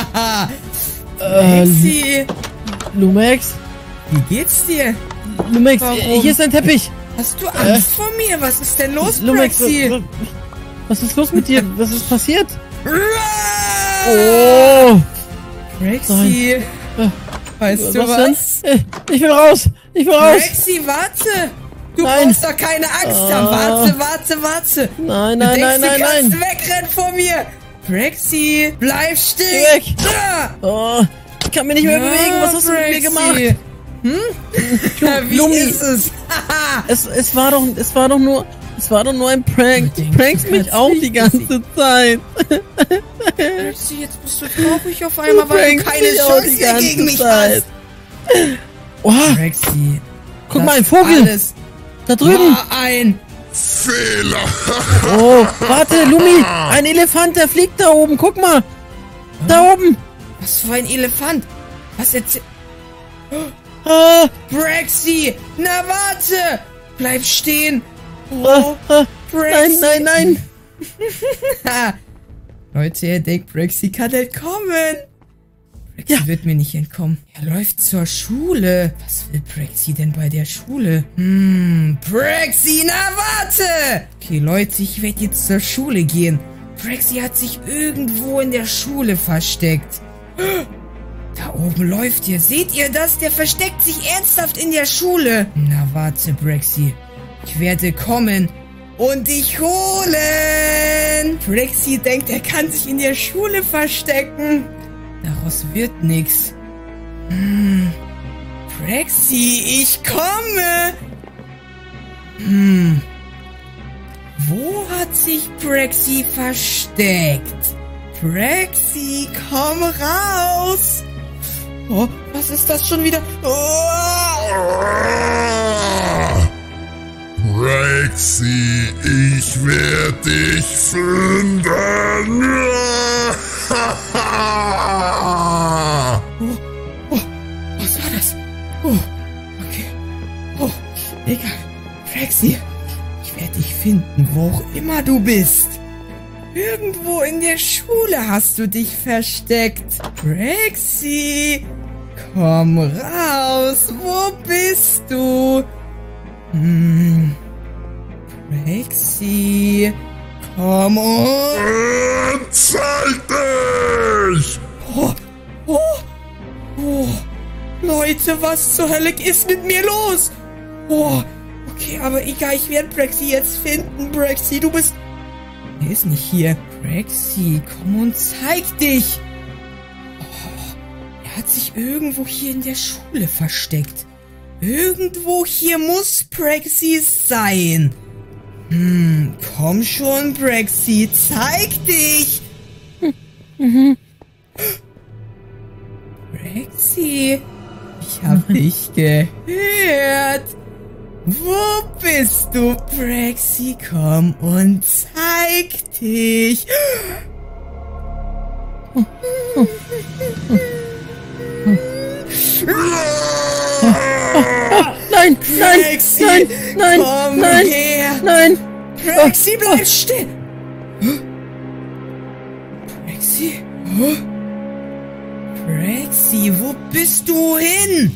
Äh. Brexy. Lumex? Wie geht's dir? Lumex, Warum? hier ist ein Teppich. Hast du Angst äh, vor mir? Was ist denn los, Lumex, Brexy? Was ist los mit dir? Was ist passiert? Oh! Brexy, Nein. weißt du was? was? Denn? Ich will raus! Ich will raus! Brexy, warte! Du nein. brauchst doch keine Angst haben! Ah. Warte, warte, warte! Nein, nein, du denkst, nein, nein, du kannst nein! wegrennen vor mir! Brexy, bleib stehen! Weg! Ah. Oh, ich kann mich nicht mehr ja, bewegen! Was hast Brexy. du mit mir gemacht? Hm? Wie Lumi. ist es? es? Es war doch, es war doch nur, es war doch nur ein Prank. Du prankst mich auch die ganze Zeit. Brexy, jetzt bist du traurig auf einmal, weil du keine Chance gegen mich Zeit. hast. Oha. Brexy, guck mal, ein Vogel. Alles da drüben. war ein Fehler. Oh, warte, Lumi, ein Elefant, der fliegt da oben. Guck mal, da oben. Was für ein Elefant? Was erzählt? Ah. Brexy! Na warte! Bleib stehen! Oh, Ah, ah. Brexy! Nein, nein, nein! Leute, ihr denkt, Brexy kann entkommen! Brexy Ja. wird mir nicht entkommen. Er läuft zur Schule. Was will Brexy denn bei der Schule? Hm, Brexy, na warte! Okay, Leute, ich werde jetzt zur Schule gehen. Brexy hat sich irgendwo in der Schule versteckt. Da oben läuft ihr. Seht ihr das? Der versteckt sich ernsthaft in der Schule. Na, warte, Brexy. Ich werde kommen und dich holen. Brexy denkt, er kann sich in der Schule verstecken. Daraus wird nichts. Hm. Brexy, ich komme. Hm. Wo hat sich Brexy versteckt? Brexy, komm raus! Oh, was ist das schon wieder? Oh! Brexy, ich werde dich finden! Oh, oh, was war das? Oh, okay. Oh, egal. Brexy, ich werde dich finden, wo auch immer du bist. Irgendwo in der Schule hast du dich versteckt. Brexy, komm raus. Wo bist du? Hm. Brexy, komm on. Zeig dich! Oh, oh, oh. Leute, was zur Hölle ist mit mir los? Oh, okay, aber egal, ich werde Brexy jetzt finden. Brexy, du bist... Er ist nicht hier. Brexy, komm und zeig dich. Oh, er hat sich irgendwo hier in der Schule versteckt. Irgendwo hier muss Brexy sein. Hm, komm schon, Brexy, zeig dich. Mhm. Brexy, ich hab dich gehört. Wo bist du, Brexy? Komm und zeig dich. Nein, nein, Brexy, nein, nein, komm nein, her. nein. Brexy, bleib stehen. Oh? Praxi, wo bist du hin?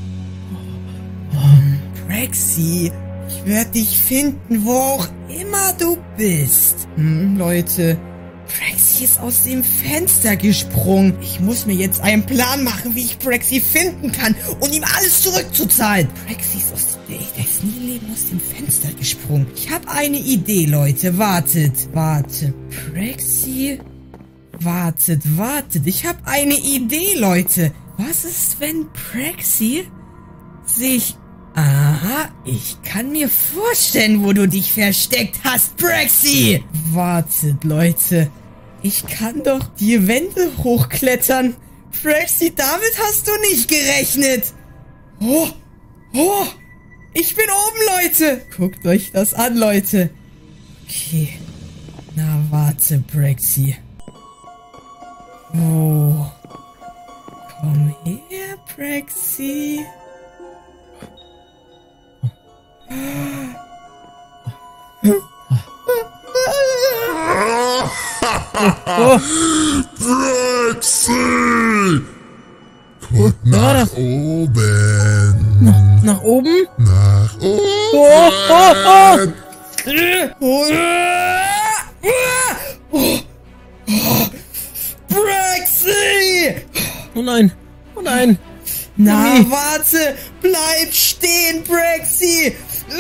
Oh, Praxi, ich werde dich finden, wo auch immer du bist. Hm, Leute, Praxi ist aus dem Fenster gesprungen. Ich muss mir jetzt einen Plan machen, wie ich Praxi finden kann und ihm alles zurückzuzahlen. Praxi ist aus der, der ist nie im Leben aus dem Fenster gesprungen. Ich habe eine Idee, Leute. Wartet, wartet. Praxi... Wartet, wartet. Ich habe eine Idee, Leute. Was ist, wenn Praxi sich... Aha, ich kann mir vorstellen, wo du dich versteckt hast, Praxi. Wartet, Leute. Ich kann doch die Wände hochklettern. Praxi, damit hast du nicht gerechnet. Oh, oh, ich bin oben, Leute. Guckt euch das an, Leute. Okay. Na, warte, Praxi. Oh. Komm her, Praxi. Oh. Praxi! Guck nach oben. Nach, nach oben? Nach oben. Oh, oh, oh. Oh. Oh. Oh. Praxi! Oh nein, oh nein. Na, Lumi. Warte, bleib stehen, Praxi!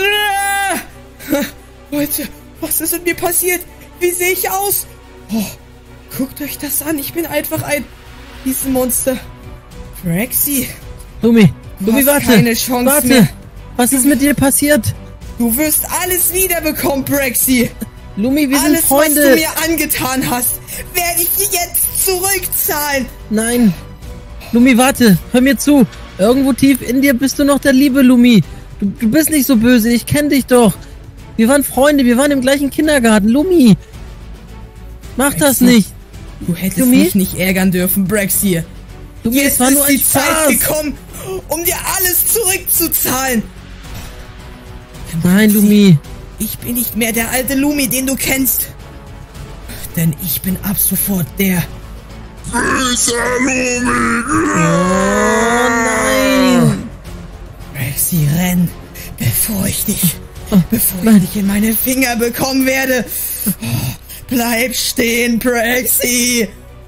Leute, was ist mit mir passiert? Wie sehe ich aus? Oh, guckt euch das an, ich bin einfach ein Riesenmonster. Praxi! Lumi, Lumi, warte! Keine Chance warte! Mehr. Was ist mit dir passiert? Du wirst alles wiederbekommen, Praxi! Lumi, wir alles, sind Freunde! Alles, was du mir angetan hast, werde ich dir jetzt zurückzahlen! Nein! Lumi, warte! Hör mir zu! Irgendwo tief in dir bist du noch der liebe Lumi! Du, du bist nicht so böse, ich kenne dich doch! Wir waren Freunde, wir waren im gleichen Kindergarten, Lumi! Mach Praxi, das nicht! Du hättest Lumi? mich nicht ärgern dürfen, Praxi! Lumi, Jetzt es war ist nur ein die Spaß. Zeit gekommen, um dir alles zurückzuzahlen! Nein, Lumi! Ich bin nicht mehr der alte Lumi, den du kennst! Denn ich bin ab sofort der... Böser Lumi! Oh nein! Praxi, renn, bevor ich dich... Bevor ich dich in meine Finger bekommen werde! Oh, bleib stehen, Praxi!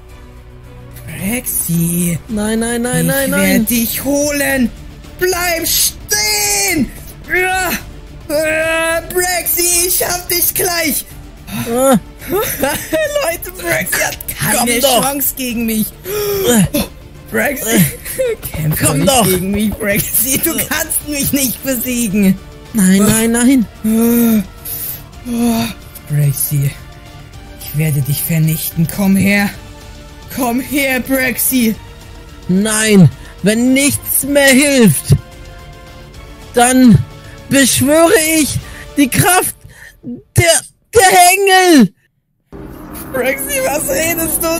Praxi! Nein, nein, nein, nein, nein! Ich werde dich holen! Bleib stehen! Ja. Uh, Praxi, ich hab dich gleich! Ah. Leute, Praxi hat keine Chance gegen mich! Oh, Praxi, kämpf Komm nicht doch. gegen mich, Praxi, du kannst mich nicht besiegen! Nein, nein, nein! Oh, oh, Praxi, ich werde dich vernichten, komm her! Komm her, Praxi! Nein, wenn nichts mehr hilft, dann beschwöre ich die Kraft der, der Engel! Praxi, was redest du?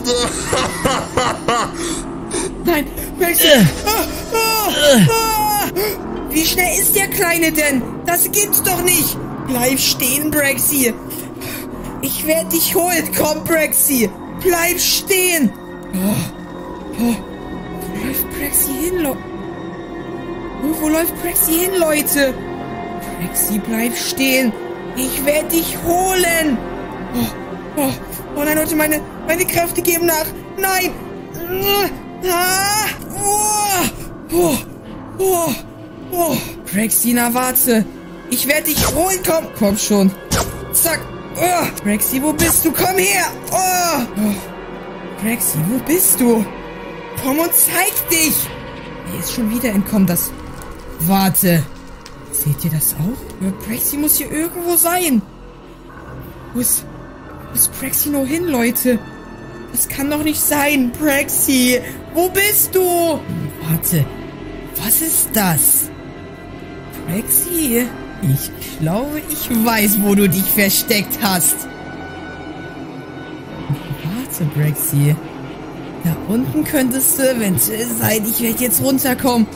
Nein, Praxi! Ah, ah, ah. Wie schnell ist der Kleine denn? Das gibt's doch nicht! Bleib stehen, Praxi! Ich werde dich holen, komm, Praxi! Bleib stehen! Oh, oh. Wo läuft Praxi hin, Leute? Oh, wo läuft Praxi hin, Leute? Praxi, bleib stehen! Ich werde dich holen! Oh, oh, oh nein, Leute, meine, meine Kräfte geben nach! Nein! Ah, oh, oh, oh, oh. Praxi, na warte! Ich werde dich holen, komm! Komm schon! Zack! Oh, Praxi, wo bist du? Komm her! Oh, oh. Praxi, wo bist du? Komm und zeig dich! Er ist schon wieder entkommen, das... Warte! Seht ihr das auch? Ja, Praxi muss hier irgendwo sein. Wo ist... Wo ist Praxi nur hin, Leute? Das kann doch nicht sein, Praxi! Wo bist du? Warte. Was ist das? Praxi? Ich glaube, ich weiß, wo du dich versteckt hast. Warte, Praxi. Da unten könntest du eventuell sein. Ich werde jetzt runterkommen.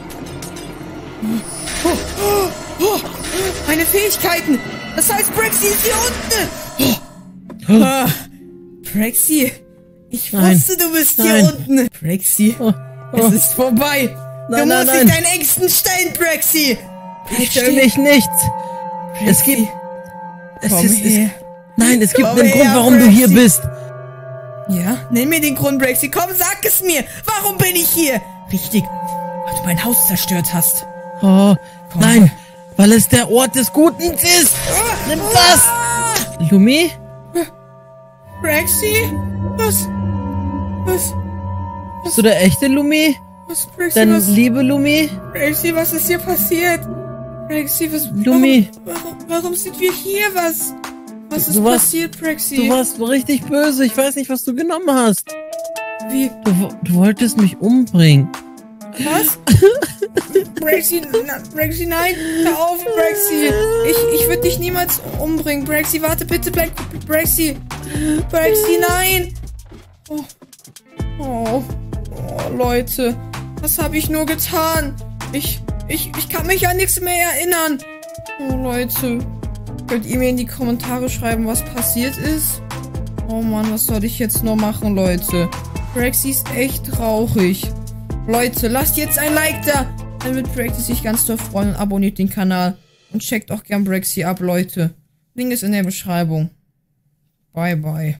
Oh, oh, oh, meine Fähigkeiten. Das heißt, Praxi ist hier unten. Oh. Ah, Praxi, Ich Nein. wusste, du bist Nein. hier unten. Braxy, Oh, es oh. ist vorbei. Nein, du nein, musst nein. dich deinen Ängsten stellen, Braxy. Ich stelle mich nichts. Es gibt... Es Komm ist... Es, her. nein, es gibt Komm einen her, Grund, warum du hier Braxy. bist. Ja, nenn mir den Grund, Braxy. Komm, sag es mir. Warum bin ich hier? Richtig, weil du mein Haus zerstört hast. Oh, Komm. nein, weil es der Ort des Guten ist. Nimm das. Lumi? Braxy? Was? Was? Bist du der echte Lumi? Was, Braxy? Deine Was? liebe Lumi? Braxy, was ist hier passiert? Braxy, was... Lumi. Warum, warum, warum sind wir hier? Was? Was ist Du warst- passiert, Braxy? Du warst richtig böse. Ich weiß nicht, was du genommen hast. Wie? Du, wo- du wolltest mich umbringen. Was? Braxy, na, Braxy, nein, hör auf, Braxy. Ich, ich würde dich niemals umbringen. Braxy, warte bitte, bleib, Braxy. Braxy, nein. Oh. Oh. Oh, Leute. Was habe ich nur getan? Ich, ich, ich kann mich an nichts mehr erinnern. Oh, Leute. Könnt ihr mir in die Kommentare schreiben, was passiert ist? Oh Mann, was soll ich jetzt noch machen, Leute? Braxy ist echt traurig. Leute, lasst jetzt ein Like da. Dann wird Braxy sich ganz doll freuen und abonniert den Kanal. Und checkt auch gern Braxy ab, Leute. Link ist in der Beschreibung. Bye, bye.